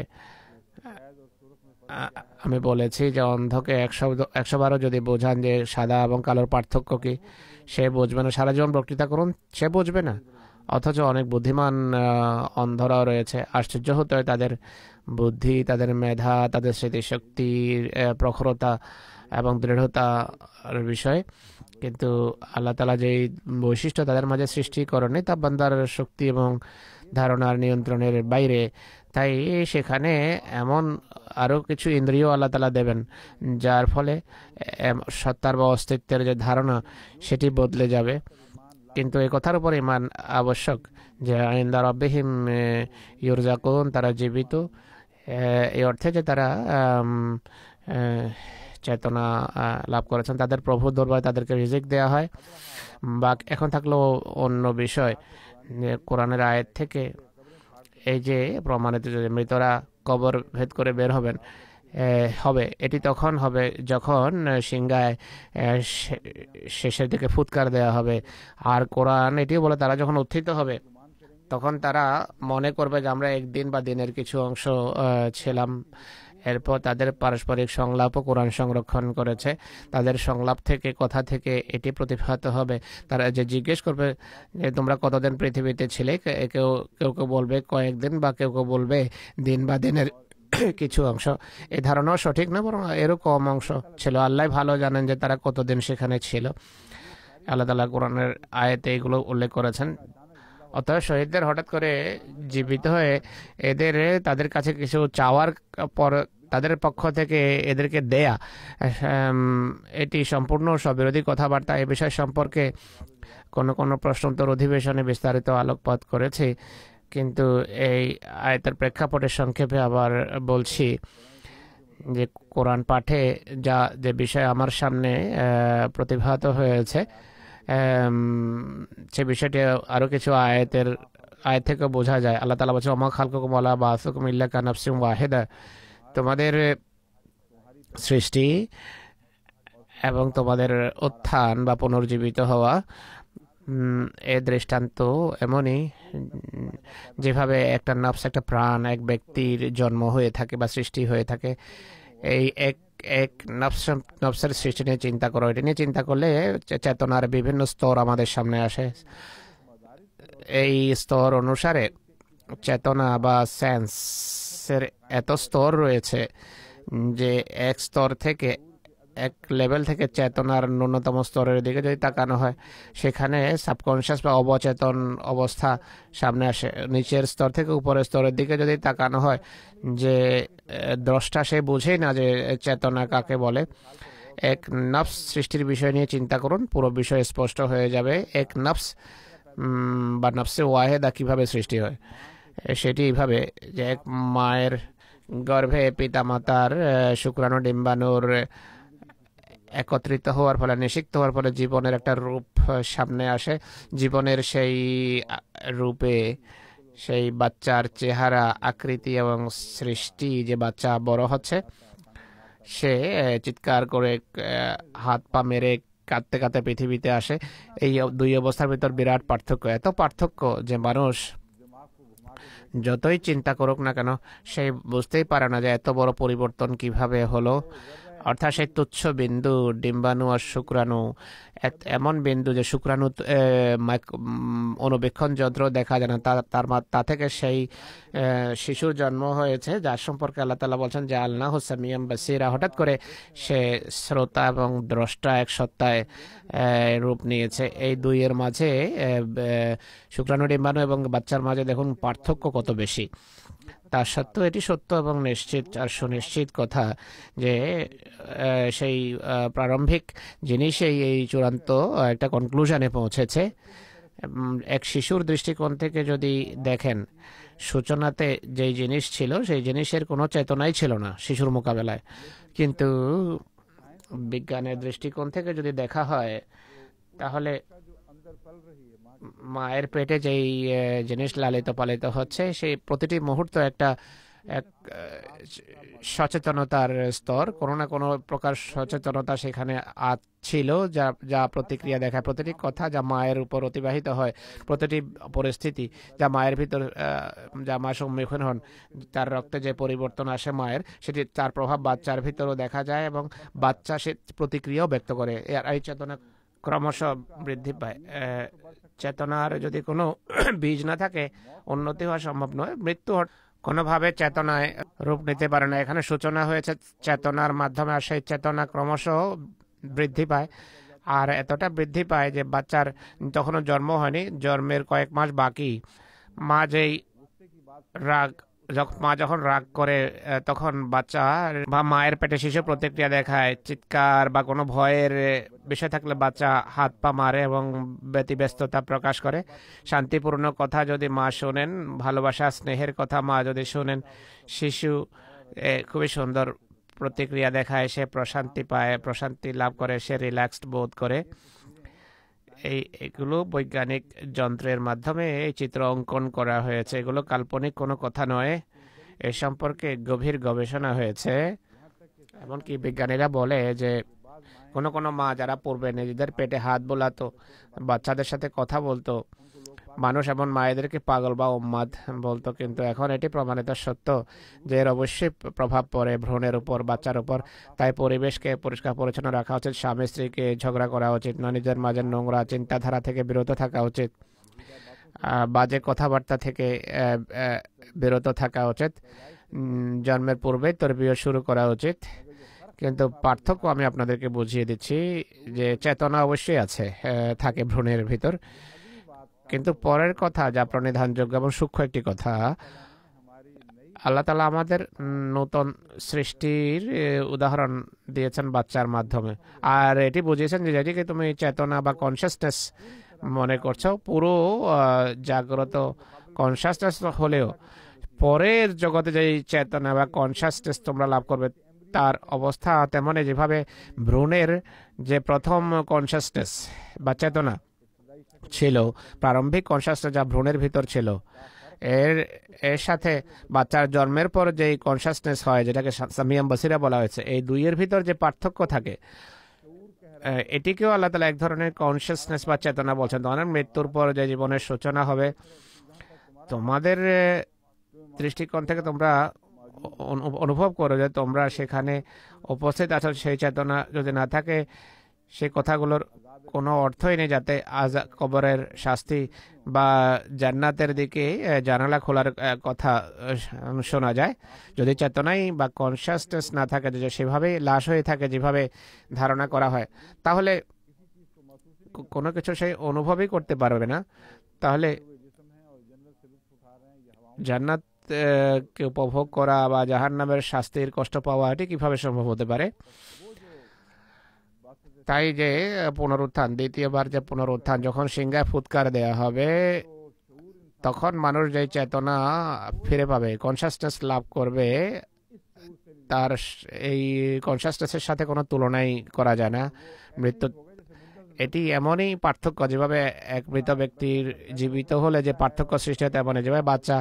আমি বলেছি যে অন্ধকে 100বারও যদি বোঝান যে সাদা এবং কালোর পার্থক্য কি, সে বুঝবে না। সারা জীবন বক্তৃতা করুন, সে বুঝবে না। অথচ অনেক বুদ্ধিমান অন্ধরাও রয়েছে। আশ্চর্য হতে হয় তাদের বুদ্ধি, তাদের মেধা, তাদের স্মৃতিশক্তির প্রখরতা এবং দৃঢ়তার বিষয়। কিন্তু আল্লাহ তাআলা যেই বৈশিষ্ট্য তাদের মাঝে সৃষ্টি করেনি, তা বান্দার শক্তি এবং ধারণার নিয়ন্ত্রণের বাইরে। তাই সেখানে এমন আরও কিছু ইন্দ্রিয় আল্লাহ তাআলা দেবেন, যার ফলে সত্তার বা অস্তিত্বের যে ধারণা সেটি বদলে যাবে। কিন্তু এই কথার উপর ঈমান আবশ্যক যে ইনদা রাব্বিহিম ইউরজাকুন, তারা জীবিত এই অর্থে যে তারা চেতনা লাভ করেছেন, তাদের প্রভুর দরবারে তাদেরকে রিজিক দেওয়া হয়। বা এখন থাকলো অন্য বিষয়, কোরআনের আয়াত থেকে এই যে প্রমাণিত যে মৃতরা কবর ভেদ করে বের হবেন হবে, এটি তখন হবে যখন সিংহায় শেষের দিকে ফুৎকার দেওয়া হবে। আর কোরআন এটিও বলে তারা যখন উত্থিত হবে, তখন তারা মনে করবে যে আমরা একদিন বা দিনের কিছু অংশ ছিলাম। এরপর তাদের পারস্পরিক সংলাপও কোরআন সংরক্ষণ করেছে। তাদের সংলাপ থেকে, কথা থেকে এটি প্রতিভাত হবে। তারা যে জিজ্ঞেস করবে যে তোমরা কতদিন পৃথিবীতে ছিলে, কেউ কেউ কেউ বলবে কয়েকদিন, বা কেউ কেউ বলবে দিন বা দিনের কিছু অংশ। এই ধারণাও সঠিক না, বরং এরও কম অংশ ছিল। আল্লাহ ভালো জানেন যে তারা কতদিন সেখানে ছিল। আল্লাহ তাআলা কোরআনের আয়াতে এগুলো উল্লেখ করেছেন। অতএব শহীদদের হঠাৎ করে জীবিত হয়ে তাদের কাছে কিছু চাওয়ার পর তাদের পক্ষ থেকে এদেরকে দেয়া, এটি সম্পূর্ণ স্ববিরোধী কথাবার্তা। এ বিষয় সম্পর্কে কোনো প্রশ্নোত্তর অধিবেশনে বিস্তারিত আলোকপাত করেছি, কিন্তু এই আয়াতের প্রেক্ষাপটে সংক্ষেপে আবার বলছি যে কোরআন পাঠে যে বিষয় আমার সামনে প্রতিভাত হয়েছে, সে বিষয়টি আরও কিছু আয়াত থেকে বোঝা যায়। আল্লাহ তাআলা বলছে ওমা খালকুকুম ওয়ালা বাসুকুম ইল্লা কানাফসিন ওয়াহিদা, তোমাদের সৃষ্টি এবং তোমাদের উত্থান বা পুনর্জীবিত হওয়া এর দৃষ্টান্ত এমনই যেভাবে একটা নফস, একটা প্রাণ, এক ব্যক্তির জন্ম হয়ে থাকে বা সৃষ্টি হয়ে থাকে। এই এক নফসের সৃষ্টি নিয়ে চিন্তা করো। এটি নিয়ে চিন্তা করলে চেতনার বিভিন্ন স্তর আমাদের সামনে আসে। এই স্তর অনুসারে চেতনা বা সেন্সের এত স্তর রয়েছে যে এক স্তর থেকে, এক লেভেল থেকে চেতনার ন্যূনতম স্তরের দিকে যদি তাকানো হয়, সেখানে সাবকনশিয়াস বা অবচেতন অবস্থা সামনে আসে। নিচের স্তর থেকে উপরের স্তরের দিকে যদি তাকানো হয়, যে দ্রষ্টা সে বুঝেই না যে চেতনা কাকে বলে। এক নফস সৃষ্টির বিষয় নিয়ে চিন্তা করুন, পুরো বিষয় স্পষ্ট হয়ে যাবে। এক নফস বা নফসে ওয়াহেদা কিভাবে সৃষ্টি হয়, সেটি এইভাবে যে এক মায়ের গর্ভে পিতামাতার শুক্রাণু ডিম্বাণুর একত্রিত হওয়ার ফলে, নিষিক্ত হওয়ার ফলে জীবনের একটা রূপ সামনে আসে। জীবনের সেই রূপে সেই বাচ্চার চেহারা, আকৃতি এবং সৃষ্টি, যে বাচ্চা বড় হচ্ছে, সে চিৎকার করে হাত পা মেরে কাঁদতে কাঁদতে পৃথিবীতে আসে। এই দুই অবস্থার ভিতর বিরাট পার্থক্য, এত পার্থক্য যে মানুষ যতই চিন্তা করুক না কেন, সে বুঝতেই পারে না যে এত বড় পরিবর্তন কিভাবে হলো। অর্থাৎ সেই তুচ্ছ বিন্দু ডিম্বাণু আর শুক্রাণু, এমন বিন্দু যে শুক্রাণু অনুবীক্ষণ যন্ত্র দেখা যায় না, তা থেকে সেই শিশুর জন্ম হয়েছে, যার সম্পর্কে আল্লাহ তাআলা বলছেন যে আল্লাহু সামিয়াম বাসীরা। হঠাৎ করে সে শ্রোতা এবং দ্রষ্টা এক সত্তায় রূপ নিয়েছে। এই দুইয়ের মাঝে, শুক্রাণু ডিম্বাণু এবং বাচ্চার মাঝে দেখুন পার্থক্য কত বেশি। তা সত্ত্বেও এটি সত্য এবং নিশ্চিত আর সুনিশ্চিত কথা যে সেই প্রারম্ভিক জিনিসেই এই চূড়ান্ত একটা কনক্লুশনে পৌঁছেছে এক শিশুর দৃষ্টিকোণ থেকে যদি দেখেন, সূচনাতে যেই জিনিস ছিল সেই জিনিসের কোনো চেতনাই ছিল না শিশুর মোকাবেলায়, কিন্তু বিজ্ঞানের দৃষ্টিকোণ থেকে যদি দেখা হয় তাহলে মায়ের পেটে যেই জিনিস লালিত পালিত হচ্ছে সেই প্রতিটি মুহূর্ত একটা এক সচেতনতার স্তর, কোনো না কোনো প্রকার সচেতনতা সেখানে ছিল, যা যা প্রতিক্রিয়া দেখায়। প্রতিটি কথা যা মায়ের উপর অতিবাহিত হয়, প্রতিটি পরিস্থিতি যা মায়ের ভিতর, যা মা সম্মুখীন হন, তার রক্তে যে পরিবর্তন আসে মায়ের, সেটি তার প্রভাব বাচ্চার ভিতরও দেখা যায় এবং বাচ্চা সে প্রতিক্রিয়াও ব্যক্ত করে। এই চেতনা ক্রমশ বৃদ্ধি পায়। চেতনার যদি কোনো বীজ না থাকে উন্নতি হওয়া সম্ভব নয়। মৃত্যু কোনোভাবে চেতনায় রূপ নিতে পারে না। এখানে সূচনা হয়েছে চেতনার মাধ্যমে, আর সেই চেতনা ক্রমশ বৃদ্ধি পায়, আর এতটা বৃদ্ধি পায় যে বাচ্চার তখনও জন্ম হয়নি, জন্মের কয়েক মাস বাকি, মা যেই রাগ, মা যখন রাগ করে তখন বাচ্চা বা মায়ের পেটে শিশু প্রতিক্রিয়া দেখায়, চিৎকার বা কোনো ভয়ের বিষয় থাকলে বাচ্চা হাত পা মারে এবং ব্যতিব্যস্ততা প্রকাশ করে। শান্তিপূর্ণ কথা যদি মা শোনেন, ভালোবাসা স্নেহের কথা মা যদি শোনেন, শিশু খুবই সুন্দর প্রতিক্রিয়া দেখায়, সে প্রশান্তি পায়, প্রশান্তি লাভ করে, সে রিল্যাক্সড বোধ করে। এগুলো বৈজ্ঞানিক যন্ত্রের মাধ্যমে এই চিত্র অঙ্কন করা হয়েছে, এগুলো কাল্পনিক কোনো কথা নয়। এ সম্পর্কে গভীর গবেষণা হয়েছে। এমনকি বিজ্ঞানীরা বলে যে কোনো কোনো মা যারা পূর্বে নিজেদের পেটে হাত বোলাতো, বাচ্চাদের সাথে কথা বলতো, মানুষ এমন মায়েদেরকে পাগল বা উন্মাদ বলতো, কিন্তু এখন এটি প্রমাণিত সত্য যে এর অবশ্যই প্রভাব পড়ে ভ্রূণের উপর, বাচ্চার উপর। তাই পরিবেশকে পরিষ্কার পরিচ্ছন্ন রাখা উচিত, স্বামী স্ত্রীকে ঝগড়া করা উচিত না, নিজের মাঝে নোংরা চিন্তাধারা থেকে বিরত থাকা উচিত, বাজে কথাবার্তা থেকে বিরত থাকা উচিত, জন্মের পূর্বে তরবিয়ত শুরু করা উচিত। কিন্তু পার্থক্য আমি আপনাদেরকে বুঝিয়ে দিচ্ছি যে চেতনা অবশ্যই আছে, থাকে ভ্রূণের ভিতর। কিন্তু পরের কথা যা প্রণিধানযোগ্য এবং সূক্ষ্ম একটি কথা, আল্লাহ তাআলা আমাদের নতুন সৃষ্টির উদাহরণ দিয়েছেন বাচ্চার মাধ্যমে, আর এটি বুঝিয়েছেন যে যেটিকে তুমি চেতনা বা কনসিয়াসনেস মনে করছো, পুরো জাগ্রত কনসিয়াসনেস হলেও পরের জগতে যে চেতনা বা কনসিয়াসনেস তোমরা লাভ করবে তার অবস্থা তেমনই, যেভাবে ভ্রূণের যে প্রথম কনসিয়াসনেস বা চেতনা ছিল, প্রারম্ভিক কনসিয়াসনেস যা ভ্রূণের ভিতর ছিল, এর সাথে বাচ্চার জন্মের পর যে কনসিয়াসনেস হয়, যেটাকে সামিয়াম বসিরা বলা হয়েছে, এই দুইয়ের ভিতর যে পার্থক্য থাকে, এটিকেও আল্লাহ তাআলা এক ধরনের কনসিয়াসনেস বা চেতনা বলছেন। তোমাদের মৃত্যুর পর যে জীবনের সূচনা হবে, তোমাদের দৃষ্টিকোণ থেকে তোমরা অনুভব করো যে তোমরা সেখানে উপস্থিত আছো। সেই চেতনা যদি না থাকে, সেই কথাগুলোর কোনো অর্থই নেই, যাতে আজ কবরের শাস্তি বা জান্নাতের দিকে জানালা খোলার কথা শোনা যায়। যদি চেতনাই বা কনসিয়াসনেস না থাকে, যে সেভাবেই লাশ হয়ে থাকে যেভাবে ধারণা করা হয়, তাহলে কোনো কিছু সেই অনুভবই করতে পারবে না। তাহলে জান্নাত কে উপভোগ করা বা জাহান্নামের শাস্তির কষ্ট পাওয়া, এটি কিভাবে সম্ভব হতে পারে? তাই যে পুনরুত্থান, দ্বিতীয়বার যে পুনরুত্থান, যখন সিংহায় ফুৎকার দেয়া হবে, তখন মানুষ যে চেতনা ফিরে পাবে, কনসিয়াসনেস লাভ করবে, তার এই কনসিয়াসনেসের সাথে কোনো তুলনাই করা যায় না। মৃত্যু এটি এমনই পার্থক্য, যেভাবে এক মৃত ব্যক্তির জীবিত হলে যে পার্থক্য সৃষ্টি হয়, তেমনই যেভাবে বাচ্চা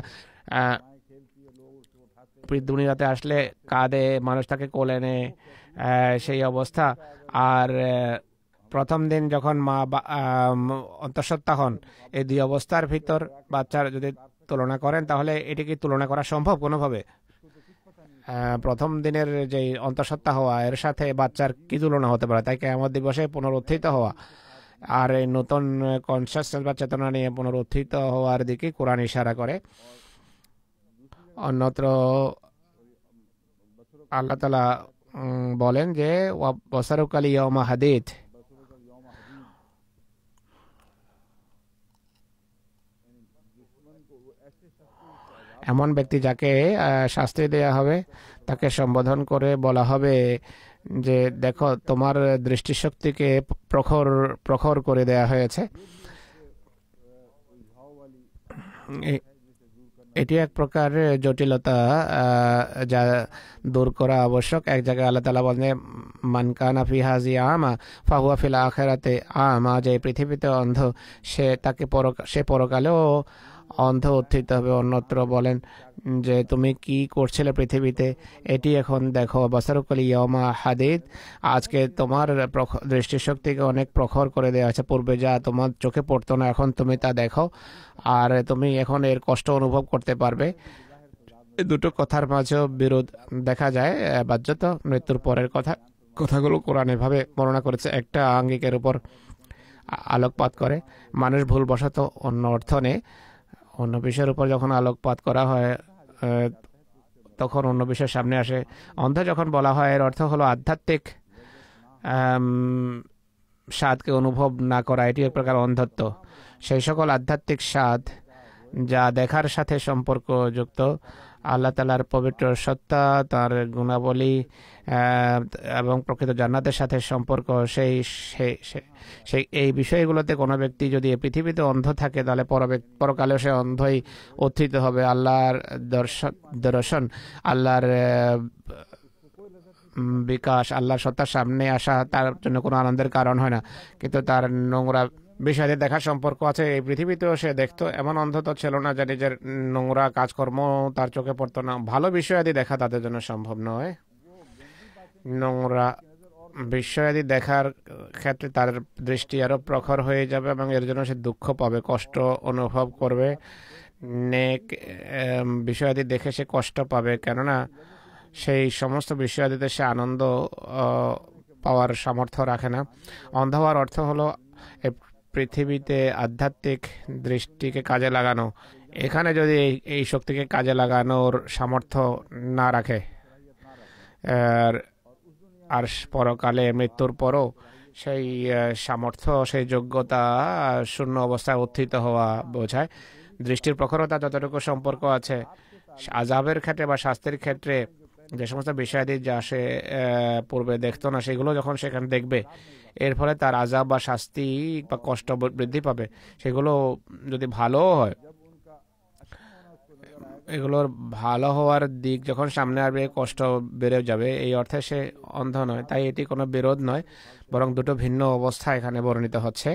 দুনিয়াতে আসলে কাঁদে, মানুষ তাকে কোলে নেয়, সেই অবস্থা। আর প্রথম দিন যখন মা অন্তঃসত্ত্বা হন, এই দুই অবস্থার ভিতর বাচ্চার যদি তুলনা করেন, তাহলে এটি কি তুলনা করা সম্ভব কোনোভাবে? প্রথম দিনের যে অন্তঃসত্ত্বা হওয়া, এর সাথে বাচ্চার কি তুলনা হতে পারে? তাই কিয়ামত দিবসে পুনরুত্থিত হওয়া আর এই নতুন কনসিয়াসনেস বা চেতনা নিয়ে পুনরুত্থিত হওয়ার দিকে কোরআন ইশারা করে। অন্যত্র আল্লাহ তাআলা বলেন যে ওয়াবসারুকাল ইয়াউমা হাদীদ, এমন ব্যক্তি যাকে শাস্তি দেয়া হবে, তাকে সম্বোধন করে বলা হবে যে দেখো, তোমার দৃষ্টিশক্তিকে প্রখর করে দেয়া হয়েছে। এটি এক প্রকার জটিলতা যা দূর করা আবশ্যক। এক জায়গায় আল্লাহ তাআলা বলেন মান কানা ফি হাযি আমা ফাহুয়া ফিল আখিরাতি আমা, যে পৃথিবীতে অন্ধ সে পরকালেও অন্ধ উত্থিত হবে। অন্যত্র বলেন যে তুমি কি করছিলে পৃথিবীতে, এটি এখন দেখো। বাসারুকাল ইয়াউমা হাদিদ, আজকে তোমার দৃষ্টিশক্তিকে অনেক প্রখর করে দেওয়া আছে। পূর্বে যা তোমার চোখে পড়তো না, এখন তুমি তা দেখো, আর তুমি এখন এর কষ্ট অনুভব করতে পারবে। দুটো কথার মাঝেও বিরোধ দেখা যায়। বাহ্যত মৃত্যুর পরের কথাগুলো কোরআন এভাবে বর্ণনা করেছে, একটা আঙ্গিকের উপর আলোকপাত করে। মানুষ ভুলবশত অন্য অর্থ নেয়, অন্য বিষয়ের উপর যখন আলোকপাত করা হয় তখন অন্য বিষয়ের সামনে আসে। অন্ধ যখন বলা হয় এর অর্থ হলো আধ্যাত্মিক স্বাদকে অনুভব না করা, এটি এক প্রকার অন্ধত্ব। সেই সকল আধ্যাত্মিক স্বাদ যা দেখার সাথে সম্পর্কযুক্ত, আল্লাহ তাআলার পবিত্র সত্তা, তার গুণাবলী এবং প্রকৃত জান্নাতের সাথে সম্পর্ক, সেই এই বিষয়গুলোতে কোনো ব্যক্তি যদি পৃথিবীতে অন্ধ থাকে তাহলে পরকালেও সে অন্ধই উত্থিত হবে। আল্লাহর দর্শন, আল্লাহর বিকাশ, আল্লাহর সত্তার সামনে আসা তার জন্য কোনো আনন্দের কারণ হয় না, কিন্তু তার নোংরা বিষয়ে দেখার সম্পর্ক আছে। এই পৃথিবীতেও সে দেখতো, এমন অন্ধ তো ছিল না যে নিজের নোংরা কাজকর্ম তার চোখে পড়তো না। ভালো বিষয়াদি দেখা তাদের জন্য সম্ভব নয়। নোংরা বিষয়াদি দেখার ক্ষেত্রে তার দৃষ্টি আরো প্রখর হয়ে যাবে এবং এর জন্য সে দুঃখ পাবে, কষ্ট অনুভব করবে। নেক বিষয়াদি দেখে সে কষ্ট পাবে, কেননা সেই সমস্ত বিষয়াদিতে সে আনন্দ পাওয়ার সামর্থ্য রাখে না। অন্ধ হওয়ার অর্থ হলো পৃথিবীতে আধ্যাত্মিক দৃষ্টিকে কাজে লাগানো। এখানে যদি এই শক্তিকে কাজে লাগানোর সামর্থ্য না রাখে, আর পরকালে মৃত্যুর পরও সেই সামর্থ্য, সেই যোগ্যতা শূন্য অবস্থায় উত্থিত হওয়া বোঝায়। দৃষ্টির প্রখরতা যতটুকু সম্পর্ক আছে আযাবের ক্ষেত্রে বা শাস্তির ক্ষেত্রে, যে সমস্ত বিষয়াদি যা সে পূর্বে দেখতো না সেগুলো যখন সেখানে দেখবে, এর ফলে তার আযাব বা শাস্তি বা কষ্ট বৃদ্ধি পাবে। সেগুলো যদি ভালো হয়, এগুলোর ভালো হওয়ার দিক যখন সামনে আসবে কষ্ট বেড়ে যাবে। এই অর্থে সে অন্ধ নয়, তাই এটি কোনো বিরোধ নয়, বরং দুটো ভিন্ন অবস্থা এখানে বর্ণিত হচ্ছে।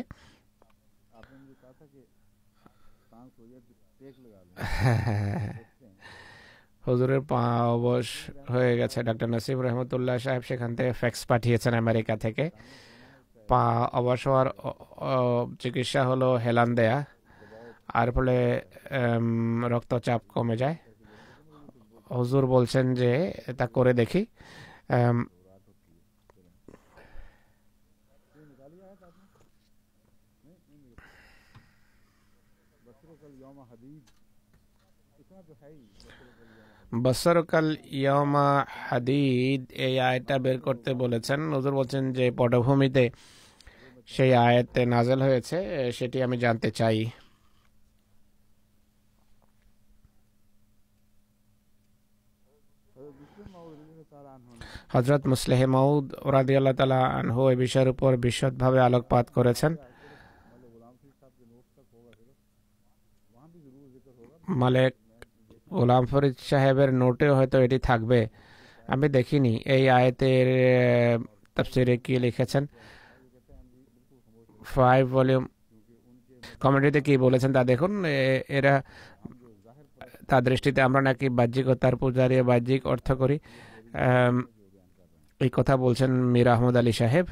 হুজুরের পা অবশ হয়ে গেছে। ডক্টর নাসিম রহমতুল্লাহ সাহেব সেখান থেকে ফ্যাক্স পাঠিয়েছেন আমেরিকা থেকে। পা অবশ হওয়ার চিকিৎসা হলো হেলান দেয়া, আর ফলে রক্তচাপ কমে যায়। হুজুর বলছেন যে তা করে দেখি। বসরকাল ইয়ামা হাদিদ, এই আয়াতটা বের করতে বলেছেন। হুজুর বলছেন যে পটভূমিতে সেই আয়াতে নাজেল হয়েছে, সেটি আমি জানতে চাই। হযরত মুসলিহ মাউদ রাদিয়াল্লাহু তাআলা আনহু এই বিষয়ের উপর বিশদভাবে আলোকপাত করেছেন। মালিক গোলাম ফরিদ সাহেবের নোটে হয়তো এটি থাকবে, আমি দেখিনি। এই আয়াতের তাফসীরে কি লিখেছেন, 5 ভলিউম কমেন্ট্রিতে কি বলেছেন তা দেখুন। এরা তার দৃষ্টিতে আমরা নাকি বাহ্যিকতার পূজারী, বাহ্যিক অর্থ করি, এই কথা বলছেন মীর আহমদ আলী সাহেব।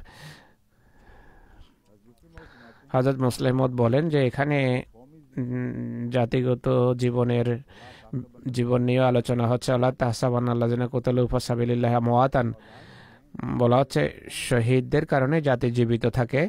হযরত মুসলিহ মাউদ বলেন যে এখানে জাতিগত জীবন নিয়ে আলোচনা হচ্ছে। আল্লাহ তাহসাবান্নাল্লাযিনা কুতিলু ফি সাবিলিল্লাহি আমওয়াতান, বলা হচ্ছে শহীদদের কারণে জাতি জীবিত থাকে।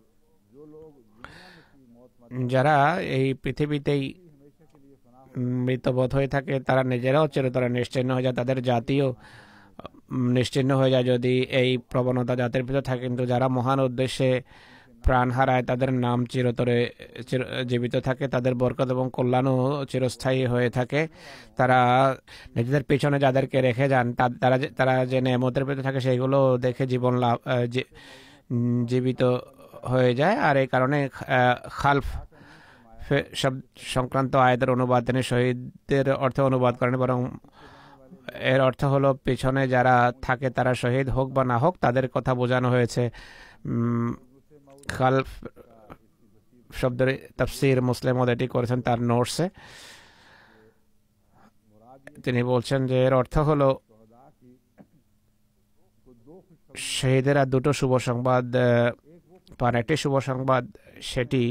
যারা এই পৃথিবীতেই মৃতবোধ হয়ে থাকে তারা নিজেরাও চিরতরে নিশ্চিহ্ন হয়ে যায়, তাদের জাতিও নিশ্চিহ্ন হয়ে যায় যদি এই প্রবণতা জাতির ভিতরে থাকে। কিন্তু যারা মহান উদ্দেশ্যে প্রাণ হারায় তাদের নাম চিরতরে জীবিত থাকে, তাদের বরকত এবং কল্যাণও চিরস্থায়ী হয়ে থাকে। তারা নিজেদের পিছনে যাদেরকে রেখে যান তারা যে নেয়ামতের ভিতরে থাকে সেগুলো দেখে জীবন জীবিত হয়ে যায়। আর এই কারণে খালফ সব সংক্রান্ত আয়াতের অনুবাদ তিনি শহীদদের অর্থে অনুবাদ করেন, বরং এর অর্থ হলো পিছনে যারা থাকে তারা শহীদ হোক বা না হোক তাদের কথা বোঝানো হয়েছে। খালফ শব্দের তাফসীর মুসলিম এটি করেছেন তার নোটসে। তিনি বলছেন যে এর অর্থ হলো শহীদেরা দুটো শুভ সংবাদ পান। একটি শুভ সংবাদ সেটি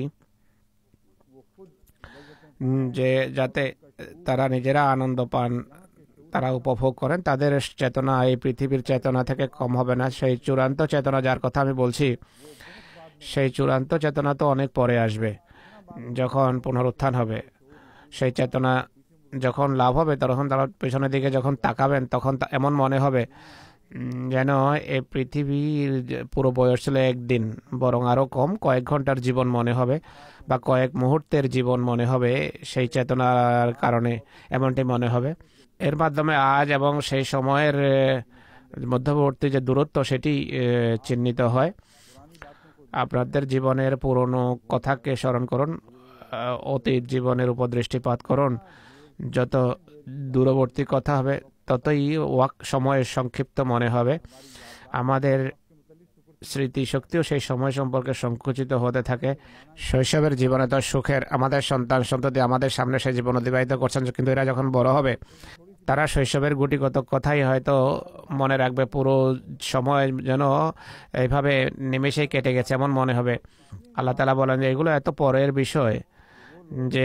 যে যাতে তারা নিজেরা আনন্দ পান, তারা উপভোগ করেন, তাদের চেতনা এই পৃথিবীর চেতনা থেকে কম হবে না। সেই চূড়ান্ত চেতনা যার কথা আমি বলছি, সেই চূড়ান্ত চেতনা তো অনেক পরে আসবে, যখন পুনরুত্থান হবে। সেই চেতনা যখন লাভ হবে তখন তারা পেছনের দিকে যখন তাকাবেন তখন এমন মনে হবে যেন এই পৃথিবীর পুরো বয়স ছিল একদিন, বরং আরো কম, কয়েক ঘন্টার জীবন মনে হবে বা কয়েক মুহূর্তের জীবন মনে হবে। সেই চেতনার কারণে এমনটি মনে হবে। এর মাধ্যমে আজ এবং সেই সময়ের মধ্যবর্তী যে দূরত্ব সেটি চিহ্নিত হয়। আপনাদের জীবনের পুরনো কথাকে স্মরণ করুন, অতীত জীবনের উপর দৃষ্টিপাত করুন। যত দূরবর্তী কথা হবে ততই সময়ের সংক্ষিপ্ত মনে হবে। আমাদের স্মৃতিশক্তিও সেই সময় সম্পর্কে সংকুচিত হতে থাকে। শৈশবের জীবনে তো সুখের, আমাদের সন্তান সন্ততি আমাদের সামনে সেই জীবন অতিবাহিত করছেন, কিন্তু এরা যখন বড় হবে তারা শৈশবের গুটিগত কথাই হয়তো মনে রাখবে। পুরো সময় যেন এইভাবে নিমেষেই কেটে গেছে এমন মনে হবে। আল্লাহ তাআলা বলেন যে এগুলো এত পরের বিষয় যে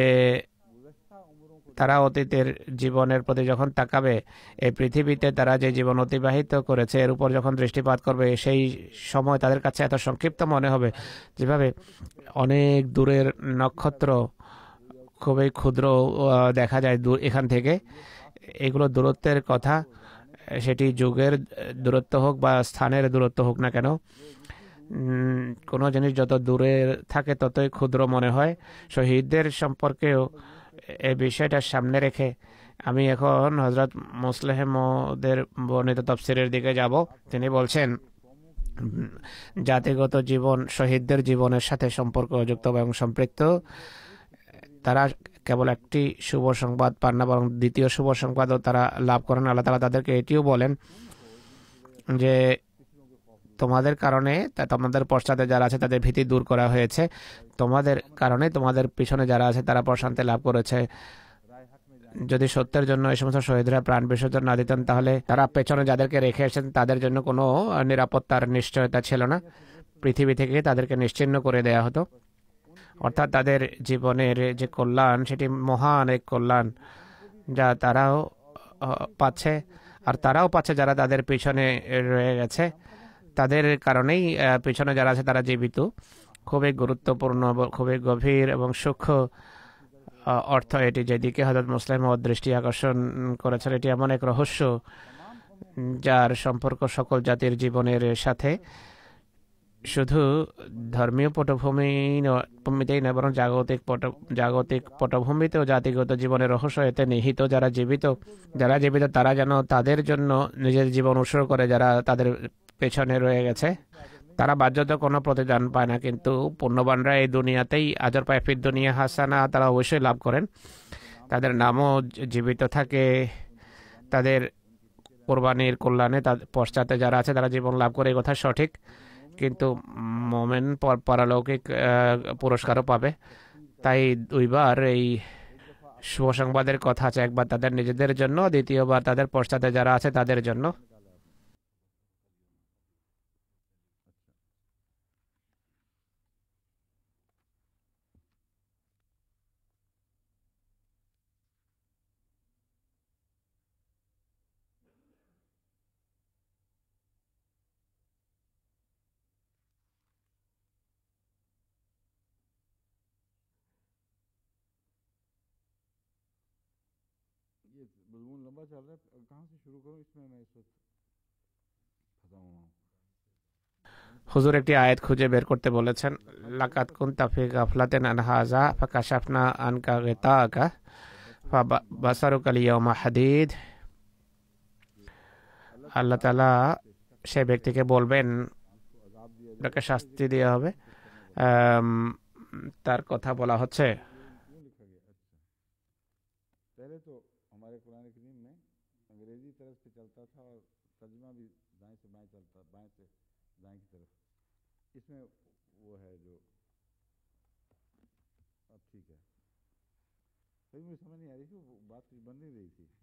তারা অতীতের জীবনের প্রতি যখন তাকাবে, এই পৃথিবীতে তারা যে জীবন অতিবাহিত করেছে এর উপর যখন দৃষ্টিপাত করবে, সেই সময় তাদের কাছে এত সংক্ষিপ্ত মনে হবে যেভাবে অনেক দূরের নক্ষত্র খুবই ক্ষুদ্র দেখা যায় দূর এখান থেকে। এগুলো দূরত্বের কথা, সেটি যুগের দূরত্ব হোক বা স্থানের দূরত্ব হোক না কেন, কোনো জিনিস যত দূরে থাকে ততই ক্ষুদ্র মনে হয়। শহীদদের সম্পর্কেও এই বিষয়টা সামনে রেখে আমি এখন হযরত মুসলিমদের বর্ণিত তাফসীরের দিকে যাব। তিনি বলছেন জাতিগত জীবন শহীদদের জীবনের সাথে সম্পর্কযুক্ত এবং সম্পৃক্ত। তারা কেবল একটি শুভ সংবাদ পান না, বরং দ্বিতীয় শুভ সংবাদও তারা লাভ করেন। আল্লাহ তাআলা তাদেরকে এটিও বলেন যে তোমাদের কারণে তোমাদের পশ্চাতে যারা আছে তাদের ভীতি দূর করা হয়েছে, তোমাদের কারণে তোমাদের পিছনে যারা আছে তারা প্রশান্তি লাভ করেছে। যদি সত্যের জন্য এই সমস্ত শহীদরা প্রাণ বিসর্জন না দিতেন তাহলে তারা পেছনে যাদেরকে রেখে এসেছেন তাদের জন্য কোনো নিরাপত্তার নিশ্চয়তা ছিল না, পৃথিবী থেকে তাদেরকে নিশ্চিহ্ন করে দেয়া হতো। অর্থাৎ তাদের জীবনের যে কল্যাণ সেটি মহান এক কল্যাণ যা তারাও পাচ্ছে, আর তারাও পাচ্ছে যারা তাদের পিছনে রয়ে গেছে। তাদের কারণেই পিছনে যারা আছে তারা জীবিত। খুবই গুরুত্বপূর্ণ, খুবই গভীর এবং সূক্ষ্ম অর্থ এটি, যেদিকে হযরত মুসলিম দৃষ্টি আকর্ষণ করেছেন। এটি এমন এক রহস্য যার সম্পর্ক সকল জাতির জীবনের সাথে, শুধু ধর্মীয় পটভূমিতেই নয় বরং জাগতিক পটভূমিতেও জাতিগত জীবনের রহস্য এতে নিহিত। যারা জীবিত তারা যেন তাদের জন্য নিজের জীবন উৎসর্গ করে যারা তাদের পেছনে রয়ে গেছে। তারা বাহ্যত কোনো প্রতিদান পায় না, কিন্তু পুণ্যবানরা এই দুনিয়াতেই আজর পায় ফিদ দুনিয়া হাসানা তারা অবশ্যই লাভ করেন। তাদের নামও জীবিত থাকে, তাদের কোরবানির কল্যাণে তাদের পশ্চাতে যারা আছে তারা জীবন লাভ করে, এই কথা সঠিক। কিন্তু মোমেন পারলৌকিক পুরস্কারও পাবে। তাই দুইবার এই শুভ সংবাদের কথা আছে, একবার তাদের নিজেদের জন্য, দ্বিতীয়বার তাদের পশ্চাতে যারা আছে তাদের জন্য। ये मजमून लंबा चल रहा है, कहाँ से शुरू करूँ? इसमें मैं इस वक्त फंसा हुआ हूँ। হুজুর একটি আয়াত খুঁজে বের করতে বলেছেন, লাকাত কুনতা ফি গাফলাতিন আন হাযা ফাকাশাফনা আনকা গিতাআকা ফাবাসারুকাল ইয়াওমা হাদিদ। আল্লাহ তাআলা সেই ব্যক্তিকে বলবেন তাকে শাস্তি দেওয়া হবে। তার কথা বলা হচ্ছে पहले तो हमारे कुरान करीम में अंग्रेजी तरफ से चलता था और तर्जमा भी दाएं से बाएं चलता, बाएं से दाएं की तरफ। इसमें वो है जो अब ठीक है, कभी मुझे समझ नहीं आ रही थी, वो बात कुछ बन नहीं रही थी।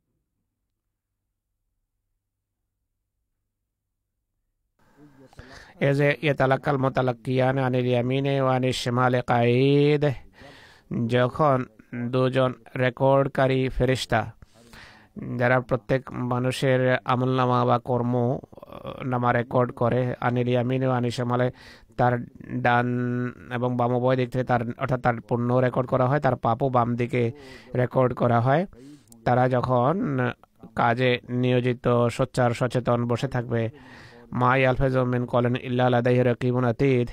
إذ يتلقى المتلقيان عن اليمين وعن الشمال قعيد, যখন দুজন রেকর্ডকারী ফেরেশতা যারা প্রত্যেক মানুষের আমলনামা বা কর্ম নামা রেকর্ড করে, আনিল ইয়ামিন ও আনিল শিমালে, তার ডান এবং বাম উভয় দিক থেকে তার অর্থাৎ তার পুণ্য রেকর্ড করা হয়, তার পাপও বাম দিকে রেকর্ড করা হয়। তারা যখন কাজে নিয়োজিত সোচ্চার সচেতন বসে থাকবে, মা ইয়ালফিজু মিন কওলিন ইল্লা লাদাইহি রাকিবুন আতীদ,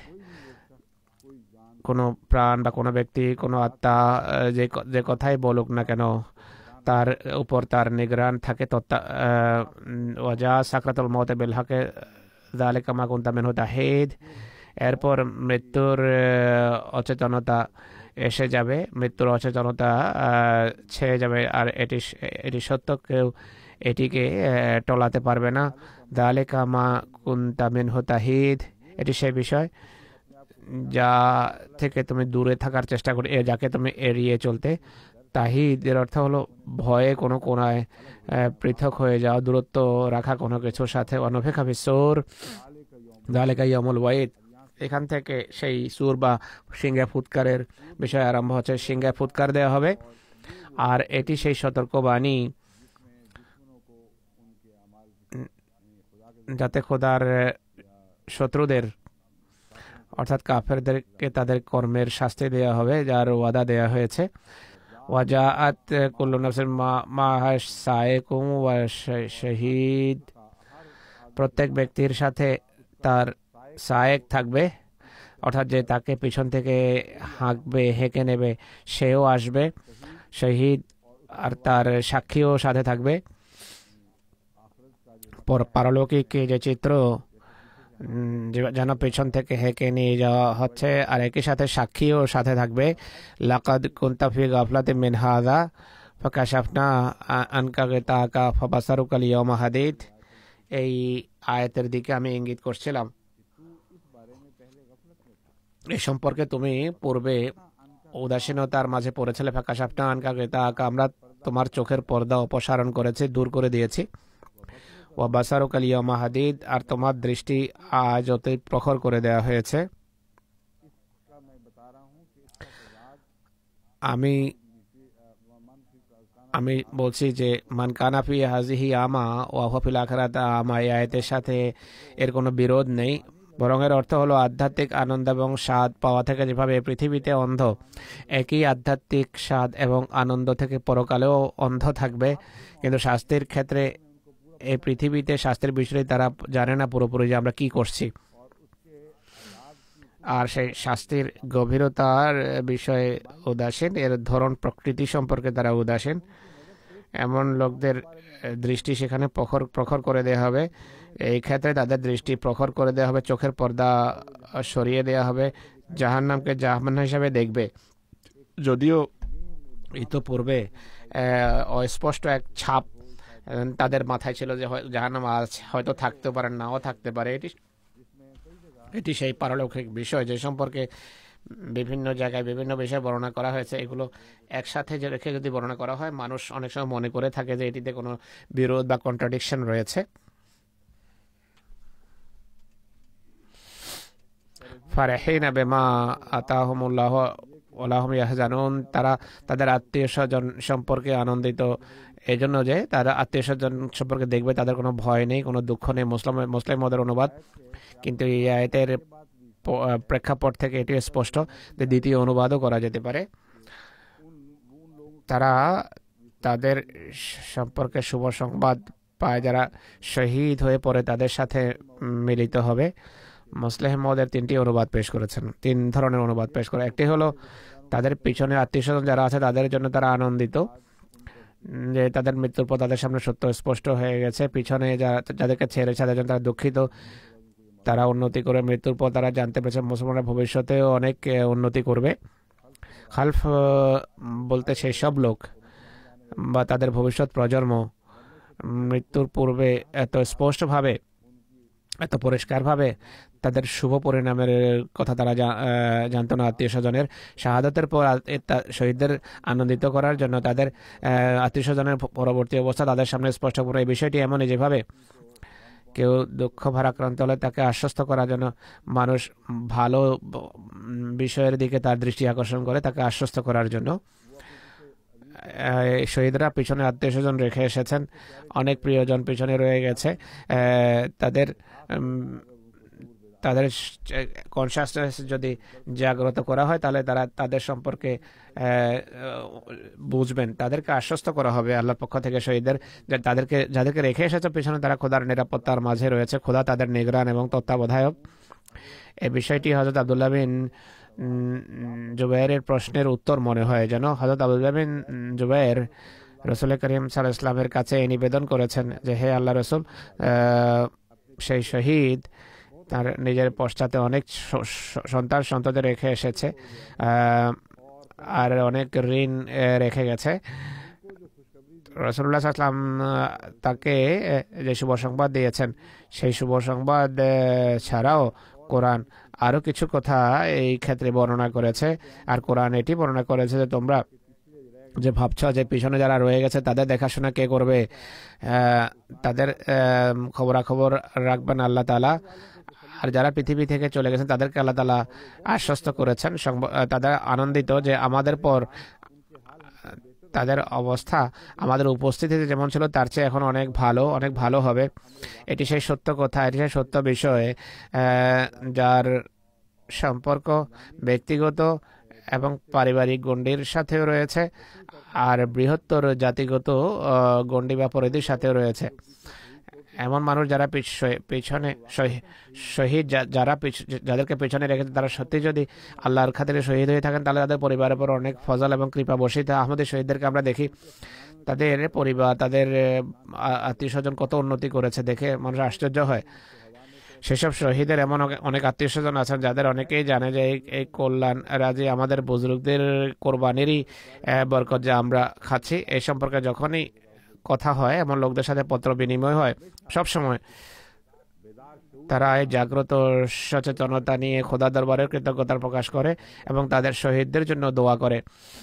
কোনো প্রাণ বা কোনো ব্যক্তি, কোনো আত্মা যে কথাই বলুক না কেন তার উপর তার নিগরান থাকে। ওয়াজা সাকরাতুল মউত বিল হক যালিকা মা কুনতা মিনহু তাহিদ, এরপর মৃত্যুর অচেতনতা এসে যাবে, মৃত্যুর অচেতনতা ছেয়ে যাবে, আর এটি সত্য, কেউ এটিকে টলাতে পারবে না। যালিকা মা কুনতা মিনহু তাহিদ, এটি সেই বিষয় যা থেকে তুমি দূরে থাকার চেষ্টা করি, যাকে তুমি এড়িয়ে চলতে। তাহিদের অর্থ হলো ভয়ে কোনো কোনায় পৃথক হয়ে যাওয়া, দূরত্ব রাখা কোনো কিছুর সাথে। অনপেক্ষা বিশ্বর যালিকা ইয়াউমুল ওয়াইদ, এখান থেকে সেই সুর বা সিংহে ফুৎকারের বিষয় আরম্ভ হচ্ছে। সিংহে ফুৎকার দেওয়া হবে, আর এটি সেই সতর্কবাণী যাতে খোদার শত্রুদের অর্থাৎ কাফেরদেরকে তাদের কর্মের শাস্তি দেওয়া হবে, যার ওয়াদা দেওয়া হয়েছে। ওয়াজাআত কুল্লু নাফসিন মাআহা সায়েকুম ওয়া শাহীদ, প্রত্যেক ব্যক্তির সাথে তার সায়েক থাকবে, অর্থাৎ যে তাকে পিছন থেকে হাঁকবে, হেঁকে নেবে, সেও আসবে। শহীদ আর তার সাক্ষীও সাথে থাকবে। পারলৌকিক যে চিত্র যেন পেছন থেকে হেঁকে নিয়ে যাওয়া হচ্ছে, আর একই সাথে সাক্ষীও সাথে থাকবে। লাকাদ কুনতা ফি গাফলাতিন মিন হাযা ফাকাশাফনা আনকা গিতাকা ফাবাসারুকাল ইয়াওমা হাদীদ, এই আয়াতের দিকে আমি ইঙ্গিত করছিলাম। এই সম্পর্কে তুমি পূর্বে উদাসীনতার মাঝে পড়েছিলে। ফাকাশাফনা আনকা গিতাকা, আমরা তোমার চোখের পর্দা অপসারণ করেছি, দূর করে দিয়েছি। ওয়া বাসারুকাল ইয়াওমা হাদীদ, আর তোমার দৃষ্টি আজ অতি প্রখর করে দেওয়া হয়েছে। আমি বলছি যে মান কানা ফি হাযিহি আমা ওয়া হুয়া ফিল আখিরাতি আমা, এই আয়াতের সাথে এর কোনো বিরোধ নেই, বরং এর অর্থ হলো আধ্যাত্মিক আনন্দ এবং স্বাদ পাওয়া থেকে যেভাবে পৃথিবীতে অন্ধ, একই আধ্যাত্মিক স্বাদ এবং আনন্দ থেকে পরকালেও অন্ধ থাকবে। কিন্তু শাস্তির ক্ষেত্রে এই পৃথিবীতে শাস্তির বিষয়ে তারা জানে না পুরোপুরি যে আমরা কি করছি, আর সেই শাস্তির গভীরতার বিষয়ে উদাসীন, এর ধরন প্রকৃতি সম্পর্কে তারা উদাসীন। এমন লোকদের দৃষ্টি সেখানে প্রখর করে দেওয়া হবে। এই ক্ষেত্রে তাদের দৃষ্টি প্রখর করে দেওয়া হবে, চোখের পর্দা সরিয়ে দেওয়া হবে, জাহান্নামকে জাহান্নাম হিসাবে দেখবে। যদিও ইতোপূর্বে অস্পষ্ট এক ছাপ তাদের মাথায় ছিল যে জাহান্নাম হয়তো থাকতে পারে, নাও থাকতে পারে। এটি সেই পারলৌকিক বিষয় যে সম্পর্কে বিভিন্ন জায়গায় বিভিন্ন বিষয় বর্ণনা করা হয়েছে। এগুলো একসাথে যে রেখে যদি বর্ণনা করা হয়, মানুষ অনেক সময় মনে করে থাকে যে এটিতে কোনো বিরোধ বা কন্ট্রাডিকশন রয়েছে। ফারিহিনা বিমা আতাহুমুল্লাহ ওয়া হুম ইয়াহজানুন, তারা তাদের আত্মীয় স্বজন সম্পর্কে আনন্দিত, এই জন্য যে তারা আত্মীয় স্বজন সম্পর্কে দেখবে, তাদের কোনো ভয় নেই, কোনো দুঃখ নেই। মুসলিম মদের অনুবাদ। কিন্তু এই আয়াতের প্রেক্ষাপট থেকে এটি স্পষ্ট যে দ্বিতীয় অনুবাদও করা যেতে পারে। তারা তাদের সম্পর্কে শুভ সংবাদ পায় যারা শহীদ হয়ে পড়ে, তাদের সাথে মিলিত হবে। মুসলিম মদের তিনটি অনুবাদ পেশ করেছেন, তিন ধরনের অনুবাদ পেশ করে। একটি হলো তাদের পিছনে আত্মীয় স্বজন যারা আছে তাদের জন্য তারা আনন্দিত যে তাদের মৃত্যুর পর তাদের সামনে সত্য স্পষ্ট হয়ে গেছে। পিছনে যাদেরকে ছেড়েছে তাদের জন্য তারা দুঃখিত, তারা উন্নতি করে মৃত্যুর পর তারা জানতে পেরেছে মুসলমানরা ভবিষ্যতেও অনেক উন্নতি করবে। খালফ বলতে সেই সব লোক বা তাদের ভবিষ্যৎ প্রজন্ম মৃত্যুর পূর্বে এত স্পষ্টভাবে, এত পরিষ্কারভাবে তাদের শুভ পরিণামের কথা তারা জানতো না। আত্মীয় স্বজনের শাহাদাতের পর শহীদদের আনন্দিত করার জন্য তাদের আত্মীয় স্বজনের পরবর্তী অবস্থা তাদের সামনে স্পষ্ট করে। এই বিষয়টি এমনই যেভাবে কেউ দুঃখ ভারাক্রান্ত হলে তাকে আশ্বস্ত করার জন্য মানুষ ভালো বিষয়ের দিকে তার দৃষ্টি আকর্ষণ করে, তাকে আশ্বস্ত করার জন্য। শহীদরা পিছনে আত্মীয় স্বজন রেখে এসেছেন, অনেক প্রিয়জন পিছনে রয়ে গেছে। তাদের তাদের কনসাসনেস যদি জাগ্রত করা হয় তাহলে তারা তাদের সম্পর্কে বুঝবেন। তাদেরকে আশ্বস্ত করা হবে আল্লাহর পক্ষ থেকে শহীদদের, যাদেরকে রেখে এসেছে পিছনে, তারা খোদার নিরাপত্তার মাঝে রয়েছে। খোদা তাদের নিগরান এবং তত্ত্বাবধায়ক। এই বিষয়টি হযরত আব্দুল্লাহ বিন জুবাইরের প্রশ্নের উত্তর মনে হয় যেন। হযরত আব্দুল্লাহ বিন জুবাইর রাসূল করিম সাল্লাল্লাহু আলাইহি ওয়াসাল্লামের কাছে নিবেদন করেছেন যে, হে আল্লাহ রাসূল, সেই শহীদ তার নিজের পশ্চাতে অনেক সন্তান রেখে এসেছে আর অনেক ঋণ রেখে গেছে। রাসূলুল্লাহ সাল্লাল্লাহু আলাইহি ওয়াসাল্লাম তাকে যে শুভ সংবাদ দিয়েছেন, সেই শুভ সংবাদ ছাড়াও কোরআন আরও কিছু কথা এই ক্ষেত্রে বর্ণনা করেছে। আর কোরআন এটি বর্ণনা করেছে যে তোমরা যে ভাবছ যে পিছনে যারা রয়ে গেছে তাদের দেখাশোনা কে করবে, তাদের খবরাখবর রাখবেন আল্লাহ তাআলা। আর যারা পৃথিবী থেকে চলে গেছেন তাদেরকে আল্লাহ তাআলা আশ্বস্ত করেছেন, তাদের আনন্দিত যে আমাদের পর তাদের অবস্থা আমাদের উপস্থিতিতে যেমন ছিল তার চেয়ে এখন অনেক ভালো হবে। এটি সেই সত্য কথা, এটি সেই সত্য বিষয় যার সম্পর্ক ব্যক্তিগত এবং পারিবারিক গণ্ডির সাথেও রয়েছে আর বৃহত্তর জাতিগত গণ্ডি বা পরিধির সাথেও রয়েছে। এমন মানুষ যারা পিছনে শহীদ, যাদেরকে পেছনে রেখেছে, তারা সত্যি যদি আল্লাহর খাতিরে শহীদ হয়ে থাকেন তাহলে তাদের পরিবারের উপর অনেক ফজল এবং কৃপা বর্ষিত। আহমদের শহীদদেরকে আমরা দেখি, তাদের পরিবার, তাদের আত্মীয় স্বজন কত উন্নতি করেছে দেখে মানুষ আশ্চর্য হয়। সেসব শহীদের এমন অনেক আত্মীয় স্বজন আছেন যাদের অনেকেই জানে যে এই কল্যাণ রাজি আমাদের বুজুর্গদের কোরবানিরই বরকত যা আমরা খাচ্ছি। এই সম্পর্কে যখনই কথা হয়, এমন লোকদের সাথে পত্র বিনিময় হয়, সবসময় তারা এই জাগ্রত সচেতনতা নিয়ে খোদা দরবারের কৃতজ্ঞতা প্রকাশ করে এবং তাদের শহীদদের জন্য দোয়া করে,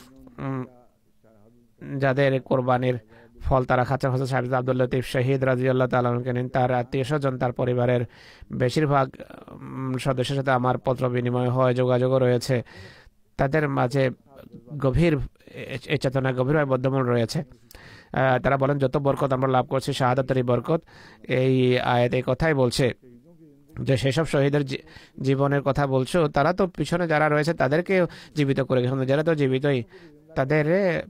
যাদের কোরবানির ফল তারা খাচ্ছেন। হযরত শাহিদ আব্দুল লতিফ শহীদ রাদিয়াল্লাহু তাআলা আনহু কেন তার আত্মীয় স্বজন, তার পরিবারের বেশিরভাগ সদস্যের সাথে আমার পত্র বিনিময় হয়, যোগাযোগও রয়েছে। তাদের মাঝে গভীর এই চেতনা গভীরভাবে বদ্ধমূল রয়েছে। তারা বলেন যত বরকত আমরা লাভ করছি শাহাদাতের বরকত। এই আয়াত এই কথাই বলছে যে সেসব শহীদের জীবনের কথা বলছো, তারা তো পিছনে যারা রয়েছে তাদেরকে জীবিত করে গেছেন, যারা তো জীবিতই, তাদের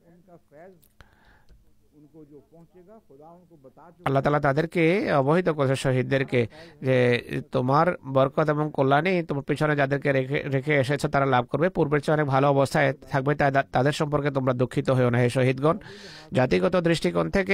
আল্লাহ তাআলা তাদেরকে অবহিত করেছে শহীদদেরকে যে তোমার বরকত এবং কল্যাণই তোমার পিছনে যাদেরকে রেখে এসেছে তারা লাভ করবে, পূর্বের চেয়ে অনেক ভালো অবস্থায় থাকবে। তাই তাদের সম্পর্কে তোমরা দুঃখিত হয়েও না হে শহীদগণ। জাতিগত দৃষ্টিকোণ থেকে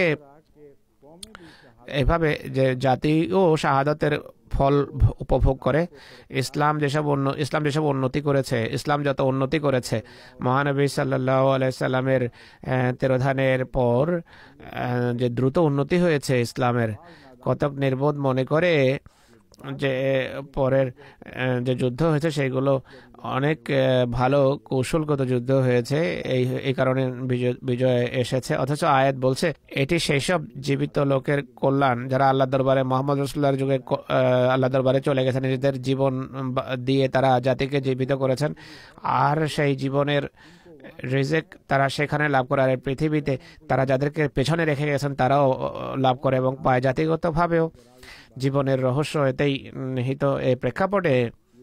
এভাবে যে জাতিও শাহাদাতের ফল উপভোগ করে। ইসলাম যেসব উন্নতি করেছে, ইসলাম যত উন্নতি করেছে, মহানবী সাল্লাল্লাহু আলাইহি সাল্লামের তিরোধানের পর যে দ্রুত উন্নতি হয়েছে ইসলামের, কতক নির্বোধ মনে করে যে পরের যে যুদ্ধ হয়েছে সেগুলো অনেক ভালো কৌশলগত যুদ্ধ হয়েছে, এই কারণে বিজয় এসেছে। অথচ আয়াত বলছে এটি সেই সব জীবিত লোকের কল্যাণ যারা আল্লাহ দরবারে মোহাম্মদ রাসূলুল্লাহর যুগে আল্লাহ দরবারে চলে গেছেন, নিজেদের জীবন দিয়ে তারা জাতিকে জীবিত করেছেন আর সেই জীবনের রিজিক তারা সেখানে লাভ করে। আর পৃথিবীতে তারা যাদেরকে পেছনে রেখে গেছেন তারাও লাভ করে এবং পায়। জাতিগতভাবেও জীবনের রহস্য এতেই নিহিত। এই প্রেক্ষাপটে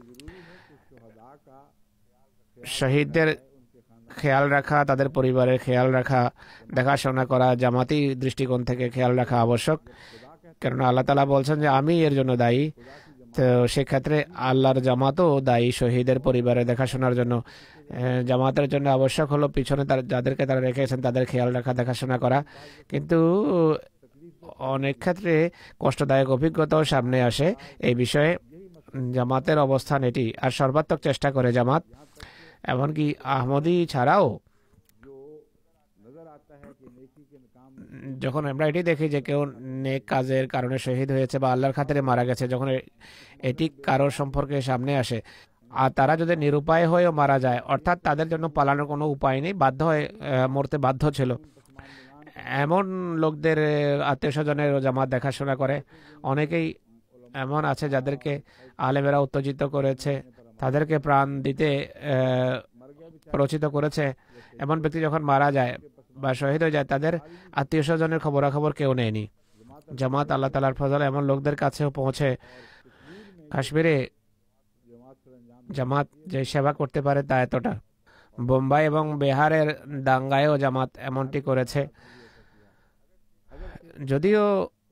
শহীদদের খেয়াল রাখা, তাদের পরিবারের খেয়াল রাখা, দেখাশোনা করা জামাতি দৃষ্টিকোণ থেকে খেয়াল রাখা আবশ্যক। কেননা আল্লাহ তাআলা বলছেন যে আমি এর জন্য দায়ী। তো সেক্ষেত্রে আল্লাহর জামাতও দায়ী শহীদের পরিবারের দেখাশোনার জন্য। জামাতের জন্য আবশ্যক হলো পিছনে যাদেরকে তারা রেখেছেন তাদের খেয়াল রাখা, দেখাশোনা করা। কিন্তু অনেক ক্ষেত্রে কষ্টদায়ক অভিজ্ঞতাও সামনে আসে এই বিষয়ে। জামাতের অবস্থান এটি, আর সর্বাত্মক চেষ্টা করে জামাত, এমনকি আহমদি ছাড়াও যখন আমরা এটি দেখি যে কেউ নেক কাজের কারণে শহীদ হয়েছে বা আল্লাহর খাতিরে মারা গেছে, যখন এটি কারোর সম্পর্কে সামনে আসে আর তারা যদি নিরুপায় হয়েও মারা যায়, অর্থাৎ তাদের জন্য পালানোর কোনো উপায় নেই, বাধ্য হয়ে মরতে বাধ্য ছিল, এমন লোকদের আত্মীয় স্বজনের জামাত দেখাশোনা করে। অনেকেই এমন আছে যাদেরকে আলেমেরা উত্তেজিত করেছে, তাদেরকে প্রাণ দিতে প্ররোচিত করেছে। এমন ব্যক্তি যখন মারা যায় বা শহীদ হয়ে যায়, তাদের আত্মীয় স্বজনের খবরাখবর কেউ নেয়নি। জামাত আল্লাহ তাআলার ফজল এমন লোকদের কাছেও পৌঁছে। কাশ্মীরে জামাত যে সেবা করতে পারে তা এতটা। বোম্বাই এবং বিহারের দাঙ্গায়ও জামাত এমনটি করেছে, যদিও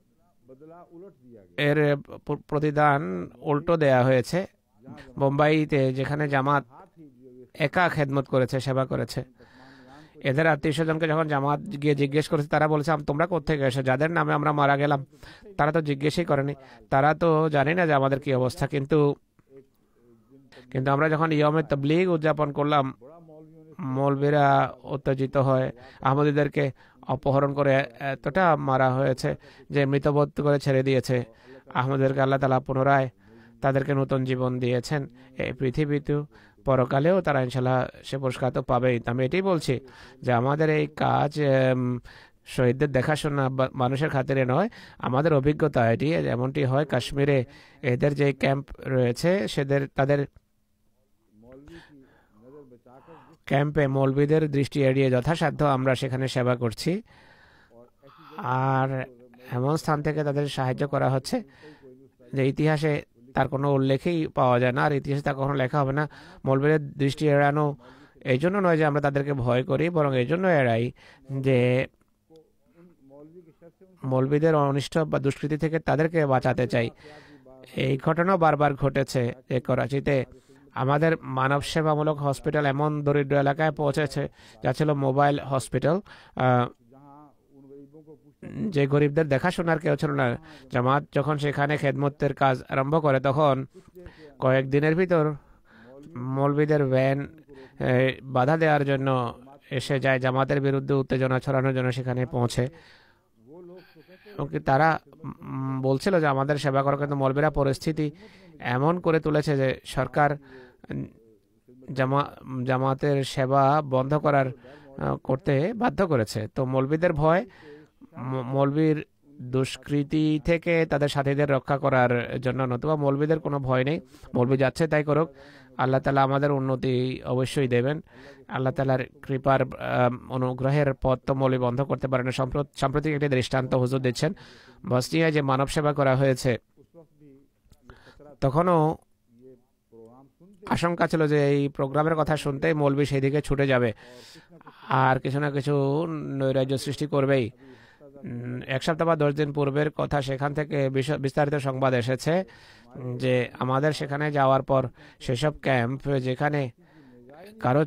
এর প্রতিদান উল্টো দেয়া হয়েছে। বোম্বাইতে যেখানে জামাত একা খেদমত করেছে, সেবা করেছে, এদের আত্মীয় স্বজনকে যখন জামাত গিয়ে জিজ্ঞেস করেছে, তারা বলেছে তোমরা কোত্থেকে এসো, যাদের নামে আমরা মারা গেলাম তারা তো জিজ্ঞেসই করেনি, তারা তো জানি না যে আমাদের কি অবস্থা। কিন্তু আমরা যখন ইয়মে তাবলীগ উদযাপন করলাম, মৌলবীরা উত্তেজিত হয়, আহমদীদেরকে অপহরণ করে এতটা মারা হয়েছে যে মৃতবোধ করে ছেড়ে দিয়েছে। আহমদীদেরকে আল্লাহ তাআলা পুনরায় তাদেরকে নতুন জীবন দিয়েছেন এই পৃথিবীতেও, পরকালেও তারা ইনশাল্লাহ সে পুরস্কার তো পাবেই। আমি এটাই বলছি যে আমাদের এই কাজ শহীদদের দেখাশোনা মানুষের খাতিরে নয়, আমাদের অভিজ্ঞতা এটি এমনটি হয়। কাশ্মীরে এদের যে ক্যাম্প রয়েছে, তাদের ক্যাম্পে মৌলবীদের দৃষ্টি এড়িয়ে যথাসাধ্য আমরা সেখানে সেবা করছি, আর এমন স্থান থেকে তাদের সাহায্য করা হচ্ছে যে ইতিহাসে তার কোনো উল্লেখই পাওয়া যায় না, আর ইতিহাসে তা কখনো লেখা হবে না। মৌলবীদের দৃষ্টি এড়ানো এই জন্য নয় যে আমরা তাদেরকে ভয় করি, বরং এই জন্য এড়াই যে মৌলবীদের অনিষ্ট বা দুষ্কৃতি থেকে তাদেরকে বাঁচাতে চাই। এই ঘটনা বারবার ঘটেছে যে করাচিতে আমাদের মানব সেবামূলক হসপিটাল এমন দরিদ্র এলাকায় পৌঁছেছে যা ছিল মোবাইল হসপিটাল, যে গরিবদের দেখাশোনার কেউ ছিল না। জামাত যখন সেখানে খেদমতের কাজ আরম্ভ করে, তখন কয়েকদিনের ভিতর মৌলবীদের ভ্যান বাধা দেওয়ার জন্য এসে যায়, জামাতের বিরুদ্ধে উত্তেজনা ছড়ানোর জন্য সেখানে পৌঁছে। তারা বলছিল যে আমাদের সেবা করা, কিন্তু মৌলবীরা পরিস্থিতি এমন করে তুলেছে যে সরকার জামাতের সেবা বন্ধ করতে বাধ্য করেছে। তো মৌলবীদের ভয়, মৌলবীর দুষ্কৃতি থেকে তাদের সাথীদের রক্ষা করার জন্য, নতুবা মৌলবীদের কোনো ভয় নেই। মৌলবী যাচ্ছে তাই করুক, আল্লাহ তাআলা আমাদের উন্নতি অবশ্যই দেবেন। আল্লাহ তাআলার কৃপার অনুগ্রহের পথ তো মৌলবী বন্ধ করতে পারে না। সাম্প্রতিক একটি দৃষ্টান্ত হুজুর দিচ্ছেন, বসনিয়ায় যে মানব সেবা করা হয়েছে, তখনও আশঙ্কা ছিল যে এই প্রোগ্রামের কথা শুনতেই মৌলবী সেই দিকে ছুটে যাবে আর কিছু না কিছু নৈরাজ্য সৃষ্টি করবেই। 1 সপ্তাহ বা 10 দিন পূর্বের কথা, সেখান থেকে বিস্তারিত সংবাদ এসেছে যে আমাদের সেখানে যাওয়ার পর সেসব ক্যাম্প যেখানে কারো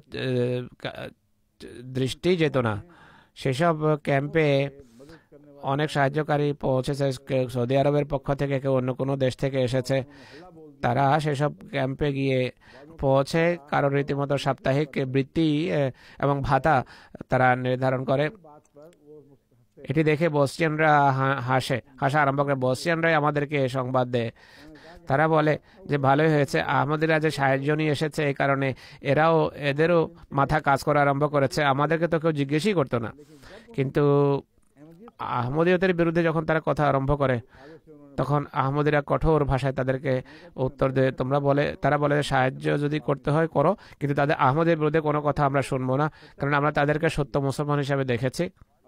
দৃষ্টি যেত না, সেসব ক্যাম্পে অনেক সাহায্যকারী পৌঁছেছে। সৌদি আরবের পক্ষ থেকে, কেউ অন্য কোনো দেশ থেকে এসেছে। তারা সেসব ক্যাম্পে গিয়ে পৌঁছে কারো রীতিমতো সাপ্তাহিক বৃত্তি এবং ভাতা তারা নির্ধারণ করে। এটি দেখে বসচিয়ানরা হাসা আরম্ভ করে। বসচিয়ানরাই আমাদেরকে সংবাদ দেয়, তারা বলে যে ভালোই হয়েছে, আহমদীরা যে সাহায্য নিয়ে এসেছে, এই কারণে এদেরও মাথা কাজ করা আরম্ভ করেছে। আমাদেরকে তো কেউ জিজ্ঞেসই করতো না, কিন্তু আহমদীয়তের বিরুদ্ধে যখন তারা কথা আরম্ভ করে, তখন আহমদীরা কঠোর ভাষায় তাদেরকে উত্তর দেয়। তারা বলে সাহায্য যদি করতে হয় করো, কিন্তু তাদের আহমদের বিরুদ্ধে কোনো কথা আমরা শুনবো না, কারণ আমরা তাদেরকে সত্য মুসলমান হিসাবে দেখেছি।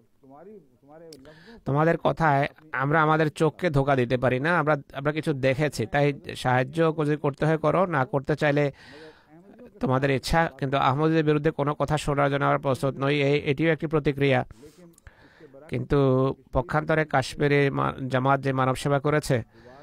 তোমাদের কথায় আমরা আমাদের চোখকে ধোকা দিতে পারি না, আমরা কিছু দেখেছি, তাই সাহায্য যদি করতে হয় করো, না করতে চাইলে তোমাদের ইচ্ছা, কিন্তু আহমদীদের বিরুদ্ধে কোনো কথা শোনার জন্য আমরা প্রস্তুত নই। এটিও একটি প্রতিক্রিয়া। কিন্তু পক্ষান্তরে কাশ্মীরে জামাত যে মানব সেবা করেছে,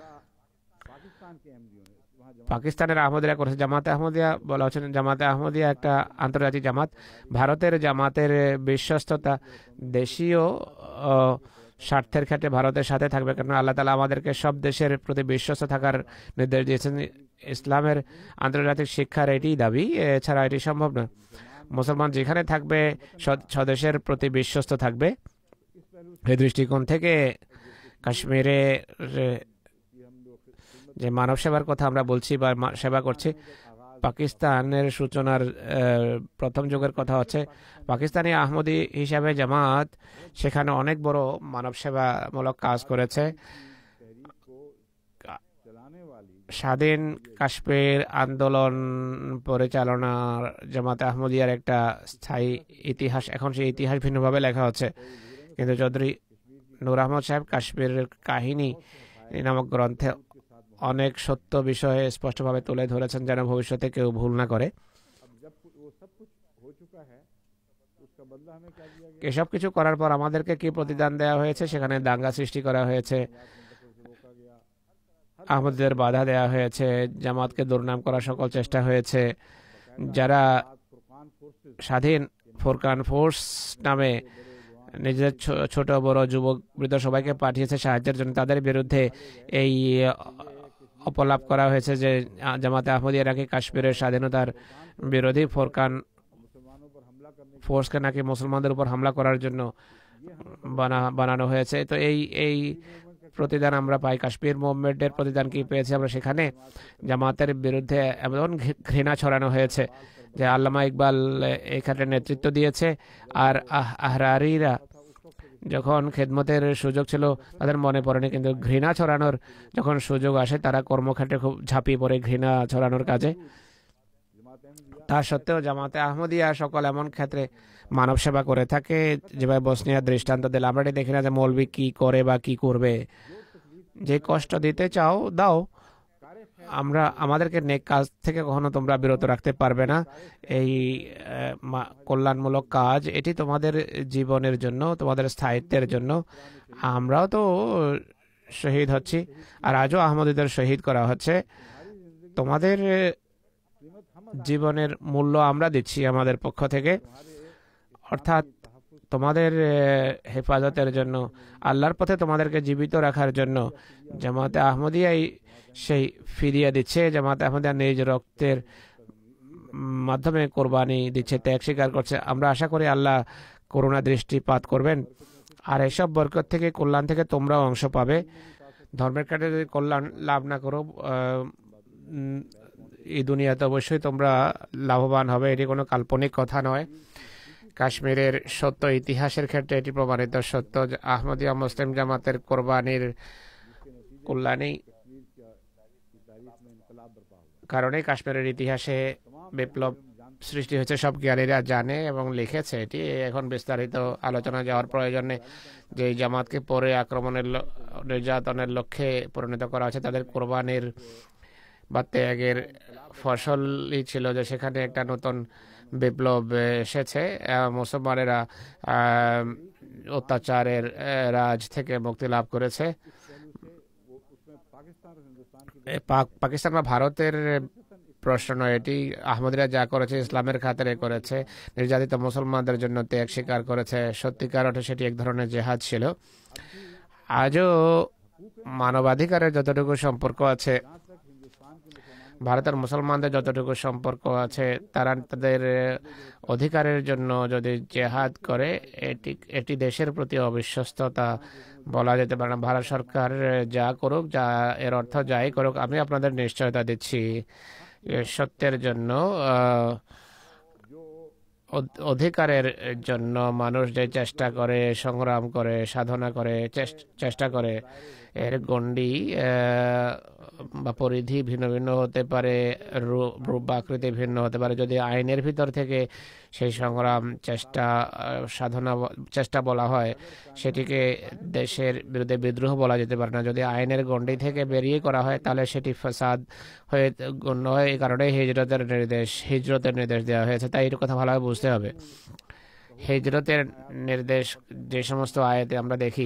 পাকিস্তানের আহমদীরা করেছে। জামাতে আহমদিয়া বলা হচ্ছে, জামাতে আহমদিয়া একটা আন্তর্জাতিক জামাত। ভারতের জামাতের বিশ্বস্ততা দেশীয় স্বার্থের ক্ষেত্রে ভারতের সাথে থাকবে, কারণ আল্লাহ তাআলা আমাদেরকে সব দেশের প্রতি বিশ্বস্ত থাকার নির্দেশ দিয়েছেন। ইসলামের আন্তর্জাতিক শিক্ষার এটি দাবি, এছাড়া এটি সম্ভব না। মুসলমান যেখানে থাকবে স্বদেশের প্রতি বিশ্বস্ত থাকবে। এই দৃষ্টিকোণ থেকে কাশ্মীরে যে মানব সেবার কথা আমরা বলছি বা সেবা করছি, পাকিস্তানের সূচনার প্রথম যুগের কথা হচ্ছে। পাকিস্তানি আহমদি হিসাবে জামাত সেখানে অনেক বড় মানব সেবামূলক কাজ করেছে। স্বাধীন কাশ্মীর আন্দোলন পরিচালনার জামাতে আহমদিয়ার একটা স্থায়ী ইতিহাস, এখন সেই ইতিহাস ভিন্নভাবে লেখা হচ্ছে। কিন্তু চৌধুরী নূর আহমদ সাহেব কাশ্মীরের কাহিনী নামক গ্রন্থে অনেক সত্য বিষয়ে স্পষ্টভাবে তুলে ধরেছেন, যেন ভবিষ্যতে কেউ ভুল না করে। এসব কিছু করার পর আমাদেরকে কি প্রতিদান দেওয়া হয়েছে? সেখানে দাঙ্গা সৃষ্টি করা হয়েছে, আহমদদের বাধা দেওয়া হয়েছে, জামাতকে দুর্নাম করার সকল চেষ্টা হয়েছে। যারা স্বাধীন ফুরকান ফোর্স নামে নিজেদের ছোট বড় যুবক বৃদ্ধ সবাইকে পাঠিয়েছে সাহায্যের জন্য, তাদের বিরুদ্ধে এই অপলাপ করা হয়েছে যে জামাতে আহমদিয়া নাকি কাশ্মীরের স্বাধীনতার বিরোধী, ফুরকান ফোর্সকে নাকি মুসলমানদের উপর হামলা করার জন্য বানানো হয়েছে। তো এই প্রতিদান আমরা পাই। কাশ্মীর মুভমেন্টের প্রতিদান কি পেয়েছি আমরা? সেখানে জামাতের বিরুদ্ধে এমন ঘৃণা ছড়ানো হয়েছে যে আল্লামা ইকবাল এখানে নেতৃত্ব দিয়েছে, আর আহরারিরা যখন খেদমতের সুযোগ ছিল তাদের মনে পড়েনি, কিন্তু ঘৃণা ছড়ানোর যখন সুযোগ আসে তারা কর্মক্ষেত্রে খুব ঝাঁপিয়ে পড়ে ঘৃণা ছড়ানোর কাজে। তা সত্ত্বেও জামাতে আহমদিয়া সকল এমন ক্ষেত্রে মানব সেবা করে থাকে, যেভাবে বসনিয়ার দৃষ্টান্ত দিলে আমরা দেখি না যে মৌলবি কি করে বা কি করবে। যে কষ্ট দিতে চাও দাও, আমাদেরকে নেক কাজ থেকে কখনো তোমরা বিরত রাখতে পারবে না। এই কল্যাণমূলক কাজ এটি তোমাদের জীবনের জন্য, তোমাদের স্থায়িত্বের জন্য। আমরাও তো শহীদ হচ্ছি, আর আজও আহমদীদের শহীদ করা হচ্ছে। তোমাদের জীবনের মূল্য আমরা দিচ্ছি আমাদের পক্ষ থেকে, অর্থাৎ তোমাদের হেফাজতের জন্য, আল্লাহর পথে তোমাদেরকে জীবিত রাখার জন্য জামাতে আহমদিয়াই সেই ফিরিয়ে দিচ্ছে। জামাতে আহমদিয়া নিজ রক্তের মাধ্যমে কোরবানি দিচ্ছে, ত্যাগ স্বীকার করছে। আমরা আশা করি আল্লাহ করুণা দৃষ্টিপাত করবেন, আর এসব বরকত থেকে, কল্যাণ থেকে তোমরাও অংশ পাবে। ধর্মের কাটে যদি কল্যাণ লাভ না করো, এই দুনিয়াতে অবশ্যই তোমরা লাভবান হবে, এটি কোনো কাল্পনিক কথা নয়। কাশ্মীরের সত্য ইতিহাসের ক্ষেত্রে এটি প্রমাণিত সত্য। আহমদিয়া মুসলিম জামাতের কোরবানির কল্যাণী কারণে কাশ্মীরের ইতিহাসে বিপ্লব সৃষ্টি হয়েছে, সব জ্ঞানীরা জানে এবং লিখেছে। এটি এখন বিস্তারিত আলোচনা যাওয়ার প্রয়োজন নেই। যে জামাতকে পরে আক্রমণের নির্যাতনের লক্ষ্যে পরিণত করা হয়েছে, তাদের কোরবানির বা ত্যাগের ফসলই ছিল যে সেখানে একটা নতুন বিপ্লব এসেছে। মুসলমানেরা অত্যাচারের রাজ থেকে মুক্তি লাভ করেছে। পাকিস্তান বা ভারতের প্রশ্ন নয়, এটি আহমদীরা যা করেছে ইসলামের খাতিরে করেছে, নির্যাতিত মুসলমানদের জন্য ত্যাগ স্বীকার করেছে। সত্যিকার অর্থে সেটি এক ধরনের জেহাদ ছিল। আজও মানবাধিকারের যতটুকু সম্পর্ক আছে, ভারতের মুসলমানদের যতটুকু সম্পর্ক আছে, তারা তাদের অধিকারের জন্য যদি জেহাদ করে, এটি দেশের প্রতি অবিশ্বস্ততা বলা যেতে পারে না। ভারত সরকার যা করুক, যা এর অর্থ যাই করুক, আমি আপনাদের নিশ্চয়তা দিচ্ছি সত্যের জন্য, অধিকারের জন্য মানুষ যে চেষ্টা করে, সংগ্রাম করে, সাধনা করে, চেষ্টা করে, এর গণ্ডি বা পরিধি ভিন্ন ভিন্ন হতে পারে, রূপ বা আকৃতি ভিন্ন হতে পারে। যদি আইনের ভিতর থেকে সেই সংগ্রাম, চেষ্টা বলা হয়, সেটিকে দেশের বিরুদ্ধে বিদ্রোহ বলা যেতে পারে না। যদি আইনের গণ্ডি থেকে বেরিয়ে করা হয়, তাহলে সেটি ফাসাদ হয়ে গণ্য হয়। এই কারণে হিজরতের নির্দেশ দেওয়া হয়েছে। তাই এই কথা ভালোভাবে বুঝতে হবে। হিজরতের নির্দেশ যে সমস্ত আয়াতে আমরা দেখি,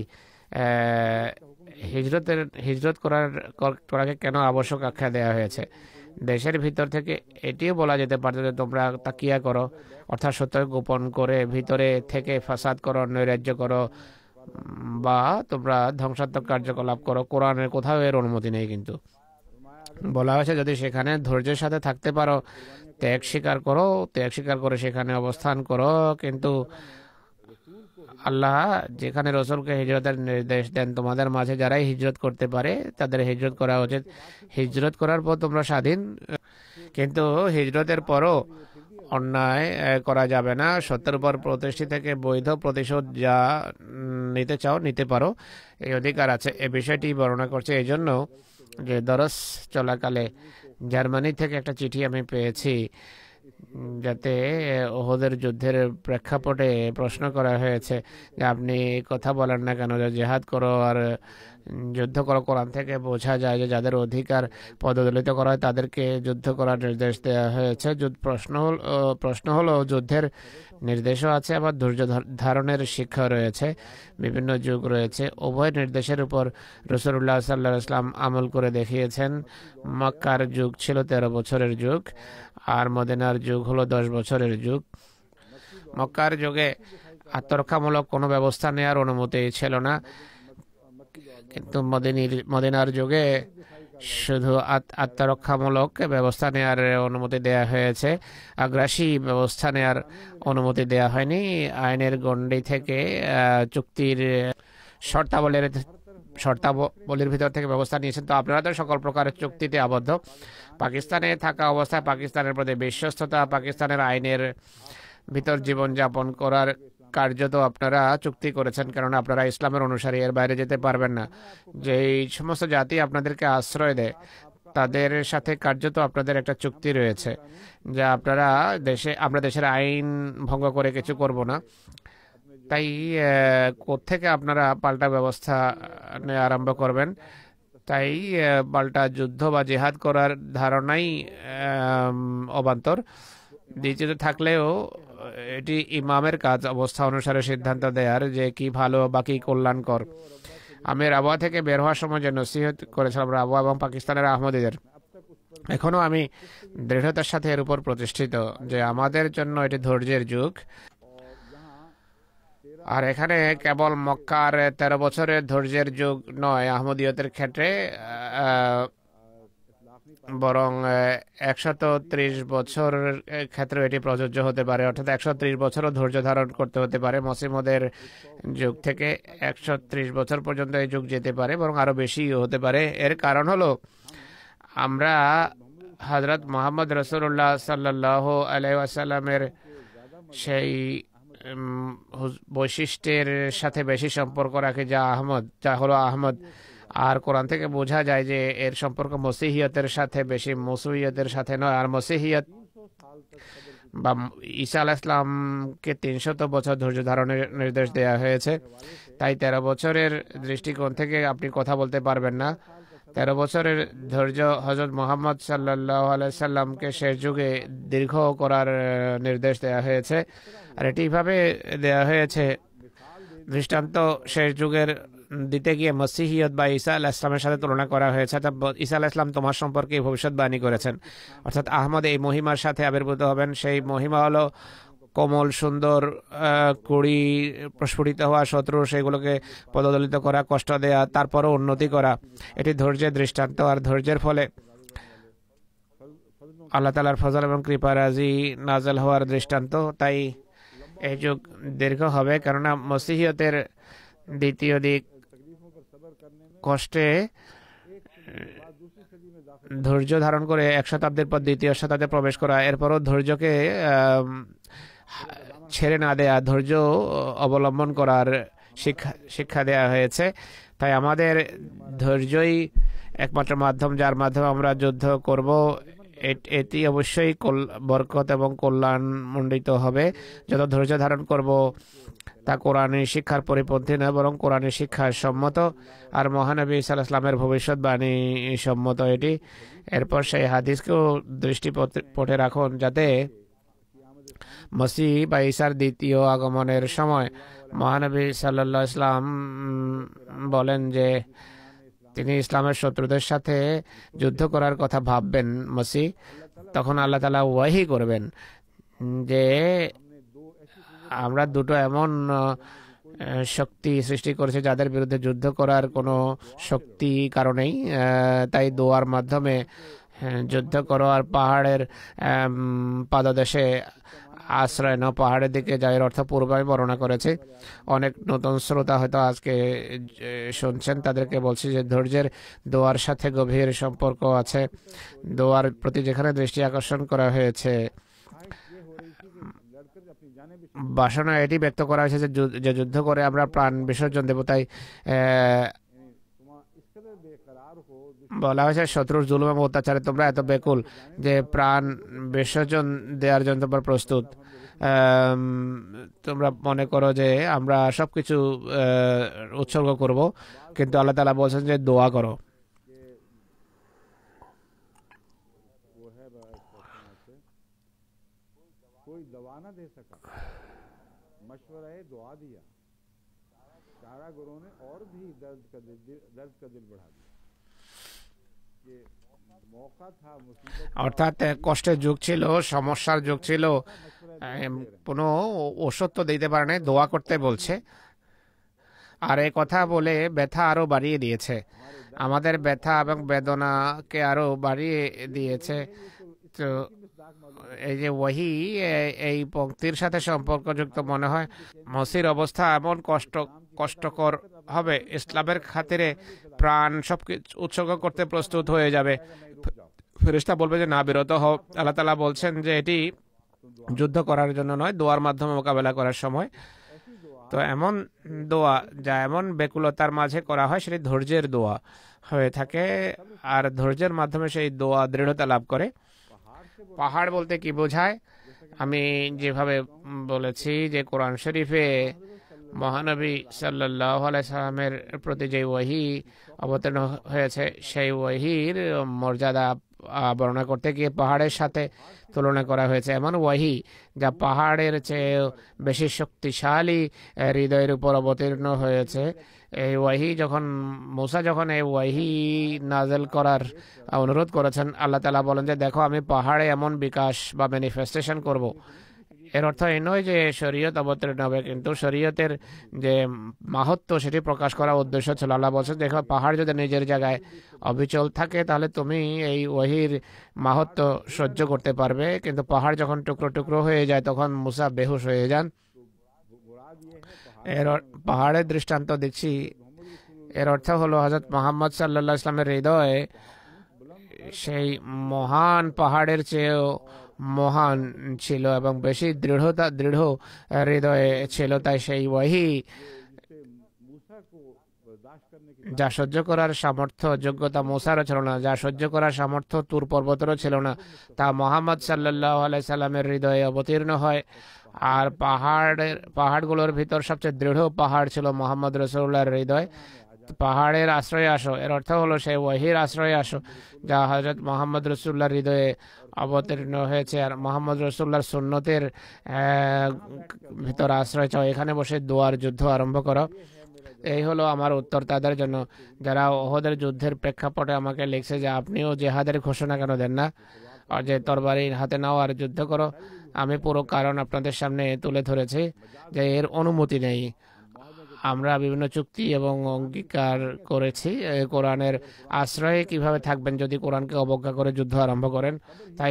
হিজরত করাকে কেন আবশ্যক আখ্যা দেওয়া হয়েছে? দেশের ভিতর থেকে এটিও বলা যেতে পারত যে তোমরা তাকিয়া করো, অর্থাৎ সত্য গোপন করে ভিতরে থেকে ফাসাদ করো, নৈরাজ্য করো, বা তোমরা ধ্বংসাত্মক কার্যকলাপ করো। কোরআনের কোথাও এর অনুমতি নেই, কিন্তু বলা হয়েছে যদি সেখানে ধৈর্যের সাথে থাকতে পারো, ত্যাগ স্বীকার করে সেখানে অবস্থান করো। কিন্তু আল্লাহ যেখানে রসুলকে হিজরতের নির্দেশ দেন, তোমাদের মাঝে যারাই হিজরত করতে পারে তাদের হিজরত করা উচিত। হিজরত করার পর তোমরা স্বাধীন, কিন্তু হিজরতের পরও অন্যায় করা যাবে না। সত্যের উপর প্রতিষ্ঠিত থেকে বৈধ প্রতিশোধ যা নিতে চাও নিতে পারো, এই অধিকার আছে। এই বিষয়টি বর্ণনা করছে এই জন্য যে দরস চলাকালে জার্মানি থেকে একটা চিঠি আমি পেয়েছি, যাতে ওহদের যুদ্ধের প্রেক্ষাপটে প্রশ্ন করা হয়েছে যে আপনি কথা বলেন না কেন, যে জেহাদ করো আর যুদ্ধ করো। কোরআন থেকে বোঝা যায় যে যাদের অধিকার পদদলিত করা হয় তাদেরকে যুদ্ধ করার নির্দেশ দেওয়া হয়েছে। প্রশ্ন হলো যুদ্ধের নির্দেশও আছে, আবার ধৈর্য ধারণের শিক্ষা রয়েছে। বিভিন্ন যুগ রয়েছে, উভয় নির্দেশের উপর রাসূলুল্লাহ সাল্লাল্লাহু আলাইহি ওয়াসাল্লাম আমল করে দেখিয়েছেন। মক্কার যুগ ছিল 13 বছরের যুগ, আর মদিনার যুগ হলো 10 বছরের যুগ। মক্কার যুগে আত্মরক্ষামূলক কোনো ব্যবস্থা নেওয়ার অনুমতি ছিল না, কিন্তু মদিনার যুগে শুধু আত্মরক্ষামূলক ব্যবস্থা নেওয়ার অনুমতি দেওয়া হয়েছে, আগ্রাসী ব্যবস্থা নেওয়ার অনুমতি দেওয়া হয়নি। আইনের গণ্ডি থেকে চুক্তির শর্তাবলীর ভিতর থেকে ব্যবস্থা নিয়েছেন। তো আপনারা তো সকল প্রকারের চুক্তিতে আবদ্ধ। পাকিস্তানে থাকা অবস্থায় পাকিস্তানের প্রতি বিশ্বস্ততা, পাকিস্তানের আইনের ভিতর জীবনযাপন করার কার্যত আপনারা চুক্তি করেছেন, কারণ আপনারা ইসলামের অনুসারী, এর বাইরে যেতে পারবেন না। যেই সমস্ত জাতি আপনাদেরকে আশ্রয় দেয় তাদের সাথে কার্যত আপনাদের একটা চুক্তি রয়েছে, যা আমরা দেশের আইন ভঙ্গ করে কিছু করব না। তাই কোত্থেকে আপনারা পাল্টা ব্যবস্থা নেওয়া আরম্ভ করবেন? তাই পাল্টা যুদ্ধ বা জিহাদ করার ধারণাই অবান্তর। দ্বিতীয়ত থাকলেও এটি ইমামের কাজ অবস্থা অনুসারে সিদ্ধান্ত দেওয়ার যে কি ভালো বা কি কল্যাণকর। আমি রাবুয়া থেকে বের হওয়ার সময় যে নসিহত করেছিলাম রাবুয়া এবং পাকিস্তানের আহমদীদের, এখনো আমি দৃঢ়তার সাথে এর উপর প্রতিষ্ঠিত যে আমাদের জন্য এটি ধৈর্যের যুগ। আর এখানে কেবল মক্কার 13 বছরের ধৈর্যের যুগ নয় আহমদীয়তের ক্ষেত্রে, বরং 130 বছর ক্ষেত্রে এটি প্রযোজ্য হতে পারে। অর্থাৎ 130 বছরও ধৈর্য ধারণ করতে হতে পারে। মসিমদের যুগ থেকে 130 বছর পর্যন্ত এই যুগ যেতে পারে, বরং আরো বেশিও হতে পারে। এর কারণ হলো আমরা হযরত মুহাম্মদ রাসূলুল্লাহ সাল্লাল্লাহু আলাইহি ওয়াসাল্লামের সেই বৈশিষ্ট্যের সাথে বেশি সম্পর্ক রাখে যা হলো আহমদ। আর কোরআন থেকে বোঝা যায় যে এর সম্পর্ক মসিহিয়তের সাথে বেশি, মসুহিয়তের সাথে নয়। আর মসিহিয়ত বা ঈসা আলাইহিস সালামকে 300 বছর ধৈর্য ধারণের নির্দেশ দেওয়া হয়েছে। তাই 13 বছরের দৃষ্টিকোণ থেকে আপনি কথা বলতে পারবেন না। 13 বছরের ধৈর্য হযরত মুহাম্মদ সাল্লাল্লাহু আলাইহি সাল্লামকে শেষ যুগে দীর্ঘ করার নির্দেশ দেওয়া হয়েছে। আর এটি ভাবে দেওয়া হয়েছে দৃষ্টান্ত শেষ যুগের দিতে গিয়ে মসিহিয়ত বা ঈসা আলাইহিস সালামের সাথে তুলনা করা হয়েছে। ঈসা আলাইহিস সালাম তোমার সম্পর্কে ভবিষ্যৎবাণী করেছেন, অর্থাৎ আহমদ এই মহিমার সাথে আবির্ভূত হবেন। সেই মহিমা হলো কোমল সুন্দর কুড়ি প্রস্ফুটিত হওয়া, শত্রু সেগুলোকে পদদলিত করা, কষ্ট দেয়া, তারপরও উন্নতি করা। এটি ধৈর্যের দৃষ্টান্ত। আর ধৈর্যের ফলে আল্লাহ তাআলার ফজল এবং কৃপা রাজি নাজল হওয়ার দৃষ্টান্ত। তাই এই যুগ দীর্ঘ হবে, কেননা মসিহিয়তের দ্বিতীয় দিক কষ্টে ধৈর্য ধারণ করে 1 শতাব্দীর পর দ্বিতীয় শতাব্দীতে প্রবেশ করা, এরপরও ধৈর্যকে ছেড়ে না দেয়া, ধৈর্য অবলম্বন করার শিক্ষা দেয়া হয়েছে। তাই আমাদের ধৈর্যই একমাত্র মাধ্যম যার মাধ্যমে আমরা যুদ্ধ করব। এটি অবশ্যই বরকত এবং কল্যাণ মণ্ডিত হবে। যত ধৈর্য ধারণ করব তা কোরআনের শিক্ষার পরিপন্থী নয়, বরং কোরআনের শিক্ষার সম্মত আর মহানবী সাল্লাল্লাহু আলাইহি ওয়াসাল্লামের ভবিষ্যৎবাণী সম্মত এটি। এরপর সেই হাদিসকেও দৃষ্টিপটে রাখুন, যাতে মসিহ বা ঈসার দ্বিতীয় আগমনের সময় মহানবী সাল্লাল্লাহু আলাইহি ওয়াসাল্লাম বলেন যে তিনি ইসলামের শত্রুদের সাথে যুদ্ধ করার কথা ভাববেন মসিহ, তখন আল্লাহ তাআলা ওয়াহি করবেন যে আমরা দুটো এমন শক্তি সৃষ্টি করেছে যাদের বিরুদ্ধে যুদ্ধ করার কোনো শক্তি কারণেই, তাই দোয়ার মাধ্যমে যুদ্ধ করো। আর পাহাড়ের পাদদেশে আশ্রয় নাও, পাহাড়ের দিকে যাও। এর অর্থ পূর্বে আমি বর্ণনা করেছি। অনেক নতুন শ্রোতা হয়তো আজকে শুনছেন, তাদেরকে বলছি যে ধৈর্যের দোয়ার সাথে গভীর সম্পর্ক আছে। দোয়ার প্রতি যেখানে দৃষ্টি আকর্ষণ করা হয়েছে, বাসনা এটি ব্যক্ত করা হয়েছে যে যুদ্ধ করে আমরা প্রাণ বিসর্জন দেব। তাই বলা হয়েছে শত্রুর জুলুম এবং অত্যাচারে তোমরা এত বেকুল যে প্রাণ বিসর্জন দেওয়ার জন্য তোমরা প্রস্তুত। তোমরা মনে করো যে আমরা সবকিছু উৎসর্গ করব, কিন্তু আল্লাহ তাআলা বলছেন যে দোয়া করো। অর্থাৎ কষ্টের যুগ ছিল, সমস্যার যুগ ছিল, কোনো ওষুধ তো দিতে পারে না, দোয়া করতে বলছে। আর এই কথা বলে ব্যথা আরো বাড়িয়ে দিয়েছে, আমাদের ব্যথা এবং বেদনাকে আরো বাড়িয়ে দিয়েছে। তো এই যে ওয়াহি এই পংক্তির সাথে সম্পর্কযুক্ত মনে হয়। মসির অবস্থা এমন কষ্টকর হবে, ইসলামের খাতিরে প্রাণ সবকিছু উৎসর্গ করতে প্রস্তুত হয়ে যাবে। ফেরেশতা বলবে যে না, বিরত হও। আল্লাহ তাআলা বলছেন যে এটি যুদ্ধ করার জন্য নয়, দোয়ার মাধ্যমে মোকাবেলা করার সময়। তো এমন দোয়া যা এমন বেকুলতার মাঝে করা হয়, সেটি ধৈর্যের দোয়া হয়ে থাকে, আর ধৈর্যের মাধ্যমে সেই দোয়া দৃঢ়তা লাভ করে। পাহাড় বলতে কি বোঝায়? আমি যেভাবে বলেছি যে কোরআন শরীফে মহানবী সাল্লাল্লাহু আলাইহি সাল্লামের প্রতি যে ওয়াহি অবতীর্ণ হয়েছে, সেই ওয়াহির মর্যাদা বর্ণনা করতে গিয়ে পাহাড়ের সাথে তুলনা করা হয়েছে। এমন ওয়াহি যা পাহাড়ের চেয়ে বেশি শক্তিশালী হৃদয়ের উপর অবতীর্ণ হয়েছে। এই ওয়াহি যখন মুসা যখন এই ওয়াহি নাজেল করার অনুরোধ করেছেন, আল্লাহ তাআলা বলেন যে দেখো আমি পাহাড়ে এমন বিকাশ বা ম্যানিফেস্টেশন করব। এর অর্থ এই নয় যে শরীয়ত অবতীর্ণ হবে, কিন্তু শরীয়তের যে মাহাত্ম্য সেটি প্রকাশ করার উদ্দেশ্য ছিল। আল্লাহ বলছেন দেখো পাহাড় যদি নিজের জায়গায় অবিচল থাকে তাহলে তুমি এই ওয়াহির মাহাত্ম্য সহ্য করতে পারবে, কিন্তু পাহাড় যখন টুকরো টুকরো হয়ে যায় তখন মুসা বেহুশ হয়ে যান। পাহাড়ের দৃষ্টান্ত দিচ্ছি, এর অর্থ হলো হযরত মুহাম্মদ সাল্লাল্লাহু আলাইহি ওয়াসাল্লামের হৃদয়ে সেই মহান পাহাড়ের চেয়েও মহান ছিল এবং বেশি দৃঢ় হৃদয়ে ছিল। তাই সেই ওয়াহি যা সহ্য করার সামর্থ্য যোগ্যতা মুসারও ছিল না, যা সহ্য করার সামর্থ্য তুর পর্বতেরও ছিল না, তা মুহাম্মদ সাল্লাল্লাহু আলাইহি সাল্লামের হৃদয়ে অবতীর্ণ হয়। আর পাহাড়গুলোর ভিতর সবচেয়ে দৃঢ় পাহাড় ছিল মুহাম্মদ রাসূলুল্লাহর হৃদয়। পাহাড়ের আশ্রয়ে আসো, এর অর্থ হলো সেই ওয়াহির আশ্রয়ে আসো যা হযরত মুহাম্মদ রাসূলুল্লাহর হৃদয়ে অবতীর্ণ হয়েছে। আর মুহাম্মদ রাসূলুল্লাহর সুন্নতের ভিতর আশ্রয় চাও, এখানে বসে দোয়ার যুদ্ধ আরম্ভ করো। এই হলো আমার উত্তর তাদের জন্য যারা ওহদের যুদ্ধের প্রেক্ষাপটে আমাকে লিখছে যে আপনিও জেহাদের ঘোষণা কেন দেন না, আর যে তরবারি হাতে নাও আর যুদ্ধ করো। আমি পুরো কারণ আপনাদের সামনে তুলে ধরেছি যে এর অনুমতি নেই। আমরা বিভিন্ন চুক্তি এবং অঙ্গীকার করেছি কোরআনের আশ্রয়ে কিভাবে থাকবেন যদি কোরআনকে অবজ্ঞা করে যুদ্ধ আরম্ভ করেন। তাই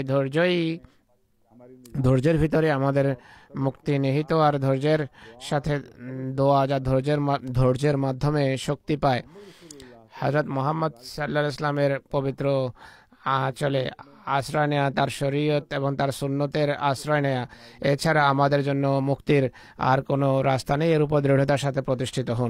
ধৈর্যের ভিতরে আমাদের মুক্তি নিহিত, আর ধৈর্যের সাথে দোয়া যা ধৈর্যের মাধ্যমে শক্তি পায়। হযরত মুহাম্মদ সাল্লাল্লাহু আলাইহি ওয়াসাল্লামের পবিত্র আঁচলে আশ্রয় নেয়া, তার শরীয়ত এবং তার সুন্নতের আশ্রয় নেয়া, এছাড়া আমাদের জন্য মুক্তির আর কোনো রাস্তা নেই। এর উপর দৃঢ়তার সাথে প্রতিষ্ঠিত হন।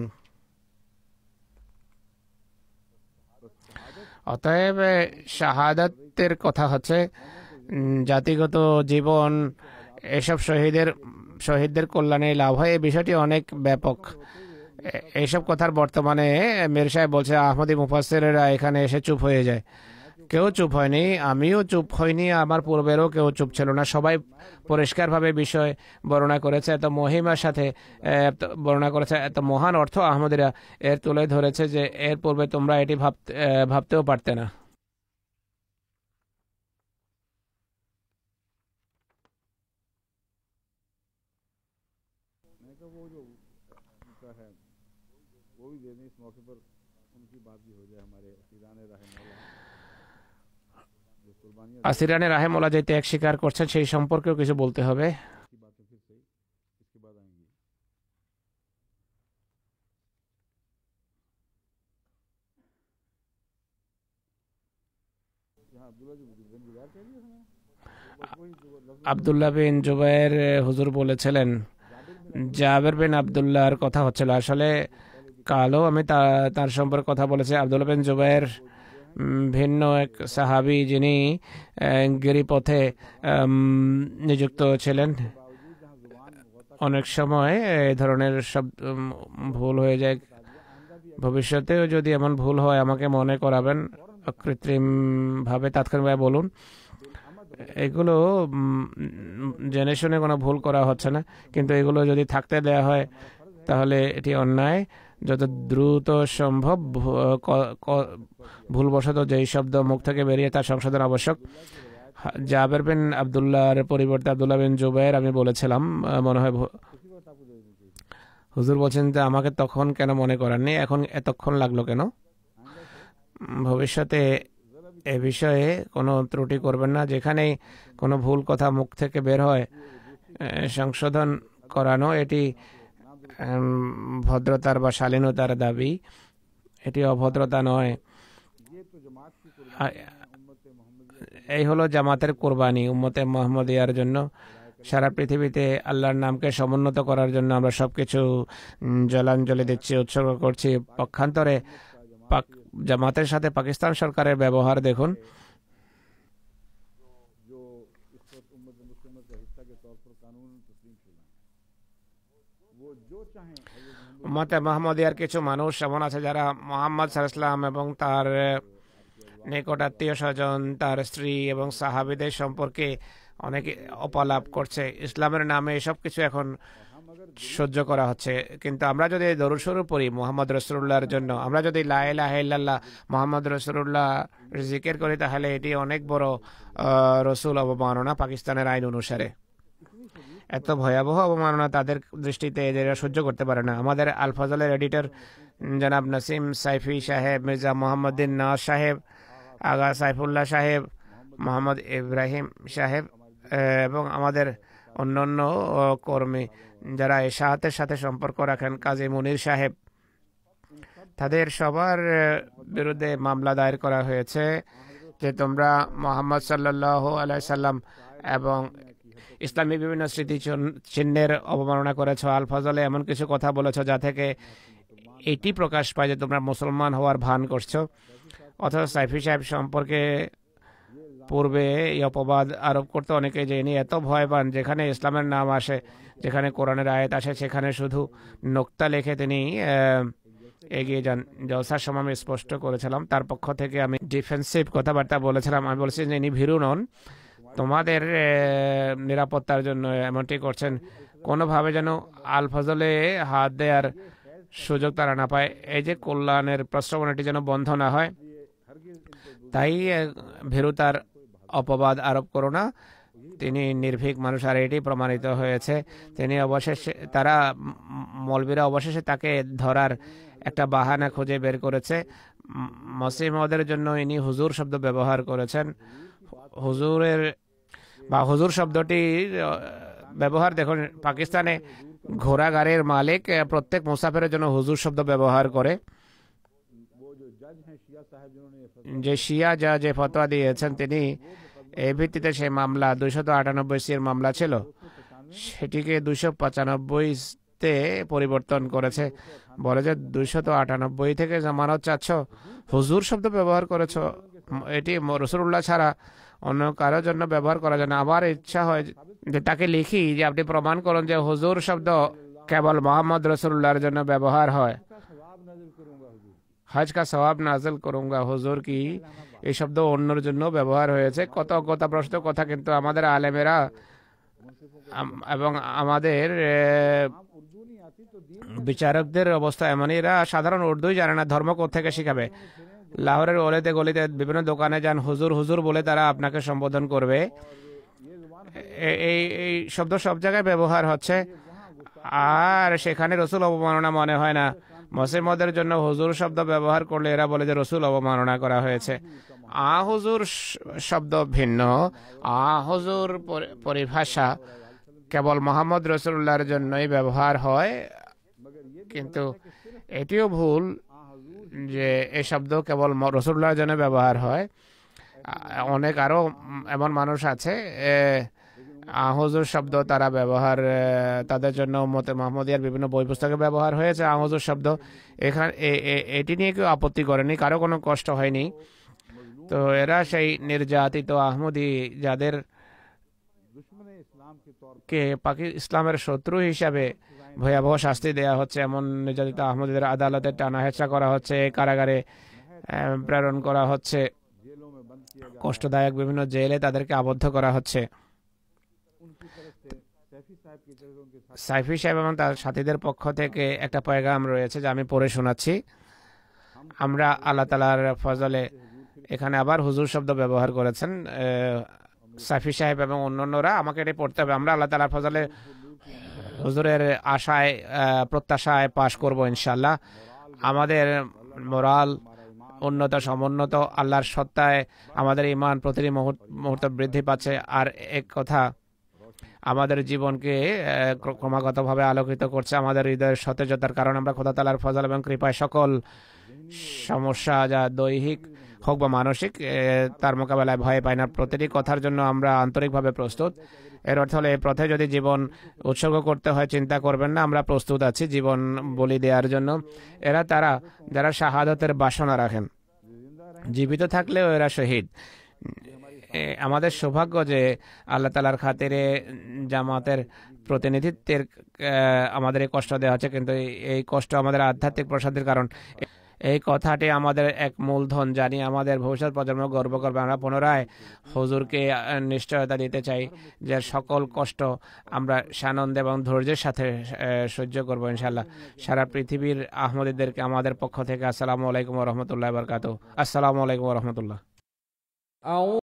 অতএব শাহাদাতের কথা হচ্ছে জাতিগত জীবন, এসব শহীদদের কল্যাণে লাভ হয়। এই বিষয়টি অনেক ব্যাপক। এইসব কথার বর্তমানে মীর সাহেব বলছে আহমদী মুফাসসিরেরা এখানে এসে চুপ হয়ে যায়। কেউ চুপ হয়নি, আমিও চুপ হইনি, আমার পূর্বেরও কেউ চুপ ছিল না। সবাই পরিষ্কারভাবে বিষয় বর্ণনা করেছে, এত মহিমার সাথে বর্ণনা করেছে, এত মহান অর্থ আহমদীরা এর তুলে ধরেছে যে এর পূর্বে তোমরা এটি ভাবতেও পারতে না। আসিরানে রাহেমউল্লাহ যে ত্যাগ স্বীকার করছেন সেই সম্পর্কেও কিছু বলতে হবে। আব্দুল্লাহ বিন জুবায়ের হুজুর বলেছিলেন, জাবের বিন আব্দুল্লাহর কথা হচ্ছিল। আসলে কালও আমি তার সম্পর্কে কথা বলেছি। আব্দুল্লাহ বিন জুবায়ের ভিন্ন এক সাহাবি, যিনি গিরিপথে নিযুক্ত ছিলেন। অনেক সময় এই ধরনের সব ভুল হয়ে যায়। ভবিষ্যতেও যদি এমন ভুল হয় আমাকে মনে করাবেন, কৃত্রিমভাবে তাৎক্ষণিকভাবে বলুন। এগুলো জেনে শুনে কোনো ভুল করা হচ্ছে না, কিন্তু এগুলো যদি থাকতে দেয়া হয় তাহলে এটি অন্যায়। যত দ্রুত সম্ভব ভুলবশত যেই শব্দ মুখ থেকে বেরিয়ে তার সংশোধন আবশ্যক। জাবের বিন আব্দুল্লাহর পরিবর্তে আব্দুল্লাহ বিন জুবায়ের আমি বলেছিলাম মনে হয়। হুজুর বলছেন যে আমাকে তখন কেন মনে করাননি, এখন এতক্ষণ লাগলো কেন? ভবিষ্যতে এ বিষয়ে কোনো ত্রুটি করবেন না। যেখানে কোনো ভুল কথা মুখ থেকে বের হয় সংশোধন করানো, এটি ভদ্রতার বা শালীনতার দাবি, এটি অভদ্রতা নয়। এই হলো জামাতের কোরবানি উম্মতে মুহাম্মদিয়ার জন্য। সারা পৃথিবীতে আল্লাহর নামকে সমুন্নত করার জন্য আমরা সবকিছু জলাঞ্জলি দিচ্ছি, উৎসর্গ করছি। পক্ষান্তরে জামাতের সাথে পাকিস্তান সরকারের ব্যবহার দেখুন। উম্মতে মুহাম্মদিয়ার কিছু মানুষ এমন আছে যারা মুহাম্মদ সাল্লাল্লাহু আলাইহি ওয়াসাল্লাম এবং তার নিকট আত্মীয় স্বজন, তার স্ত্রী এবং সাহাবীদের সম্পর্কে অনেক অপলাপ করছে। ইসলামের নামে এসব কিছু এখন সহ্য করা হচ্ছে। কিন্তু আমরা যদি দরুদ শরীফ পড়ি মুহাম্মদ রাসূলুল্লাহর জন্য, আমরা যদি লা ইলাহা ইল্লাল্লাহ মুহাম্মদ রাসূলুল্লাহ জিকির করি, তাহলে এটি অনেক বড় রসুল অবমাননা পাকিস্তানের আইন অনুসারে। এত ভয়াবহ অবমাননা তাদের দৃষ্টিতে এরা সহ্য করতে পারে না। আমাদের আল ফজলের এডিটর জনাব নাসিম সাইফি সাহেব, মির্জা মোহাম্মদিন নওয়াজ সাহেব, আগা সাইফুল্লাহ সাহেব, মোহাম্মদ ইব্রাহিম সাহেব এবং আমাদের অন্যান্য কর্মী যারা এশাহাতের সাথে সম্পর্ক রাখেন, কাজী মুনির সাহেব, তাদের সবার বিরুদ্ধে মামলা দায়ের করা হয়েছে যে তোমরা মোহাম্মদ সাল্লাল্লাহু আলাইহি সাল্লাম এবং ইসলামী বিভিন্ন স্মৃতি চিহ্নের অবমাননা করেছ। আল ফজলে এমন কিছু কথা বলেছ যা থেকে এটি প্রকাশ পায় যে তোমরা মুসলমান হওয়ার ভান করছো। অথচ সাইফি সাহেব সম্পর্কে পূর্বে এই অপবাদ আরোপ করতে অনেকে, যে ইনি এত ভয় পান যেখানে ইসলামের নাম আসে, যেখানে কোরআনের আয়াত আসে, সেখানে শুধু নোক্তা লিখে তিনি এগিয়ে যান। জলসার সময় আমি স্পষ্ট করেছিলাম, তার পক্ষ থেকে আমি ডিফেন্সিভ কথাবার্তা বলেছিলাম। আমি বলেছি যে ইনি ভীরু নন, তোমাদের নিরাপত্তার জন্য এমনটি করছেন। কোনোভাবে যেন আল ফজলে হাত দেওয়ার সুযোগ তারা না পায়, এই যে কল্যাণের প্রশ্রবণটি যেন বন্ধ না হয়, তাই ভীরুতার অপবাদ আরোপ করো না। তিনি নির্ভীক মানুষ, আর এটি প্রমাণিত হয়েছে। তিনি অবশেষে, তারা মৌলবীরা অবশেষে তাকে ধরার একটা বাহানা খুঁজে বের করেছে। মসিহ মওদের জন্য ইনি হুজুর শব্দ ব্যবহার করেছেন। হুজুরের বা হুজুর শব্দটি ব্যবহার দেখুন, পাকিস্তানে ঘোড়া গাড়ির মালিক প্রত্যেক মুসাফিরের জন্য হুজুর শব্দ ব্যবহার করে। যে শিয়া যা যে ফতোয়া দিয়েছেন, তিনি এই ভিত্তিতে সেই মামলা 298 মামলা ছিল, সেটিকে 295-তে পরিবর্তন করেছে। বলে যে 298 থেকে জামানত চাচ্ছ, হুজুর শব্দ ব্যবহার করেছ, এটি রাসূলুল্লাহ ছাড়া অন্য কারোর জন্য ব্যবহার করা যায় না। আবার ইচ্ছা হয় যে তাকে লিখি যে আপনি প্রমাণ করুন যে হুজুর শব্দ কেবল মোহাম্মদ রাসূলুল্লাহর জন্য ব্যবহার হয়। হজ কা সওয়াব নাজিল করুঙ্গা, হুজুর কি এই শব্দ অন্যর জন্য ব্যবহার হয়েছে? কত প্রশ্ন কথা। কিন্তু আমাদের আলেমেরা এবং আমাদের বিচারকদের অবস্থা এমনই, এরা সাধারণ উর্দুই জানে না, ধর্ম কোত্থেকে শিখাবে? লাহোরের অলিতে গলিতে বিভিন্ন দোকানে যান, হুজুর হুজুর বলে তারা আপনাকে সম্বোধন করবে। এই শব্দ সব জায়গায় ব্যবহার হচ্ছে, আর সেখানে রসুল অবমাননা মনে হয় না। মুসলিমদের জন্য হুজুর শব্দ ব্যবহার করলে এরা বলে যে রসুল অবমাননা করা হয়েছে। হুজুর শব্দ ভিন্ন। হুজুর পরিভাষা কেবল মোহাম্মদ রাসূলুল্লাহর জন্যই ব্যবহার হয়, কিন্তু এটিও ভুল যে এই শব্দ কেবল রাসূলুল্লাহর জন্য ব্যবহার হয়। অনেক আরও এমন মানুষ আছে হুজুর শব্দ তারা ব্যবহার তাদের জন্য উম্মতে মুহাম্মদিয়ার বিভিন্ন বই পুস্তকে ব্যবহার হয়েছে হুজুর শব্দ। এখানে এটি নিয়ে কেউ আপত্তি করেনি, কারো কোনো কষ্ট হয়নি। তো এরা সেই নির্যাতিত আহমদি যাদের কে ইসলামের শত্রু হিসাবে ভয়াবহ শাস্তি দেওয়া হচ্ছে, এমন নির্যাতিত আহমদীদের আদালতে টানা হেঁচড়া করা হচ্ছে, কারাগারে প্রেরণ করা হচ্ছে, কষ্টদায়ক বিভিন্ন জেলে তাদেরকে আবদ্ধ করা হচ্ছে। সাইফি সাহেব এবং তার সাথীদের পক্ষ থেকে একটা পয়গাম রয়েছে যা আমি পড়ে শোনাচ্ছি। আমরা আল্লাহ তাআলার ফজলে এখানে আবার হুজুর শব্দ ব্যবহার করেছেন সাইফি সাহেব এবং অন্যান্যরা, আমাকে এটি পড়তে হবে। আমরা আল্লাহ তাআলার ফজলে হুজুরের আশায় প্রত্যাশায় পাশ করব ইনশাআল্লাহ। আমাদের মোরাল উন্নত সমুন্নত, আল্লাহর সত্তায় আমাদের ঈমান প্রতিটি মুহূর্তে বৃদ্ধি পাচ্ছে। আর এক কথা আমাদের জীবনকে ক্রমাগতভাবে আলোকিত করছে, আমাদের হৃদয়ের সতেজতার কারণ আমরা খোদা তাআলার ফজল এবং কৃপায় সকল সমস্যা যা দৈহিক হোক বা মানসিক তার মোকাবেলায় ভয় পাই না। প্রতিটি কথার জন্য আমরা আন্তরিকভাবে প্রস্তুত। এর অর্থ হলো এই পথে যদি জীবন উৎসর্গ করতে হয় চিন্তা করবেন না, আমরা প্রস্তুত আছি জীবন বলি দেওয়ার জন্য। তারা যারা শাহাদাতের বাসনা রাখেন, জীবিত থাকলেও এরা শহীদ। আমাদের সৌভাগ্য যে আল্লাহ তাআলার খাতিরে জামাতের প্রতিনিধিত্বের আমাদের এই কষ্ট দেওয়া হচ্ছে, কিন্তু এই কষ্ট আমাদের আধ্যাত্মিক প্রসাদের কারণ। এই কথাটি আমাদের এক মূলধন, জানি আমাদের ভবিষ্যৎ প্রজন্ম গর্ব করবে। আমরা পুনরায় হুজুরকে নিশ্চয়তা দিতে চাই যে সকল কষ্ট আমরা সানন্দ এবং ধৈর্যের সাথে সহ্য করবো ইনশাআল্লাহ। সারা পৃথিবীর আহমদীদেরকে আমাদের পক্ষ থেকে আসসালামু আলাইকুম ওয়া রাহমাতুল্লাহি ওয়া বারাকাতুহু। আসসালামু আলাইকুম ওয়া রাহমাতুল্লাহ।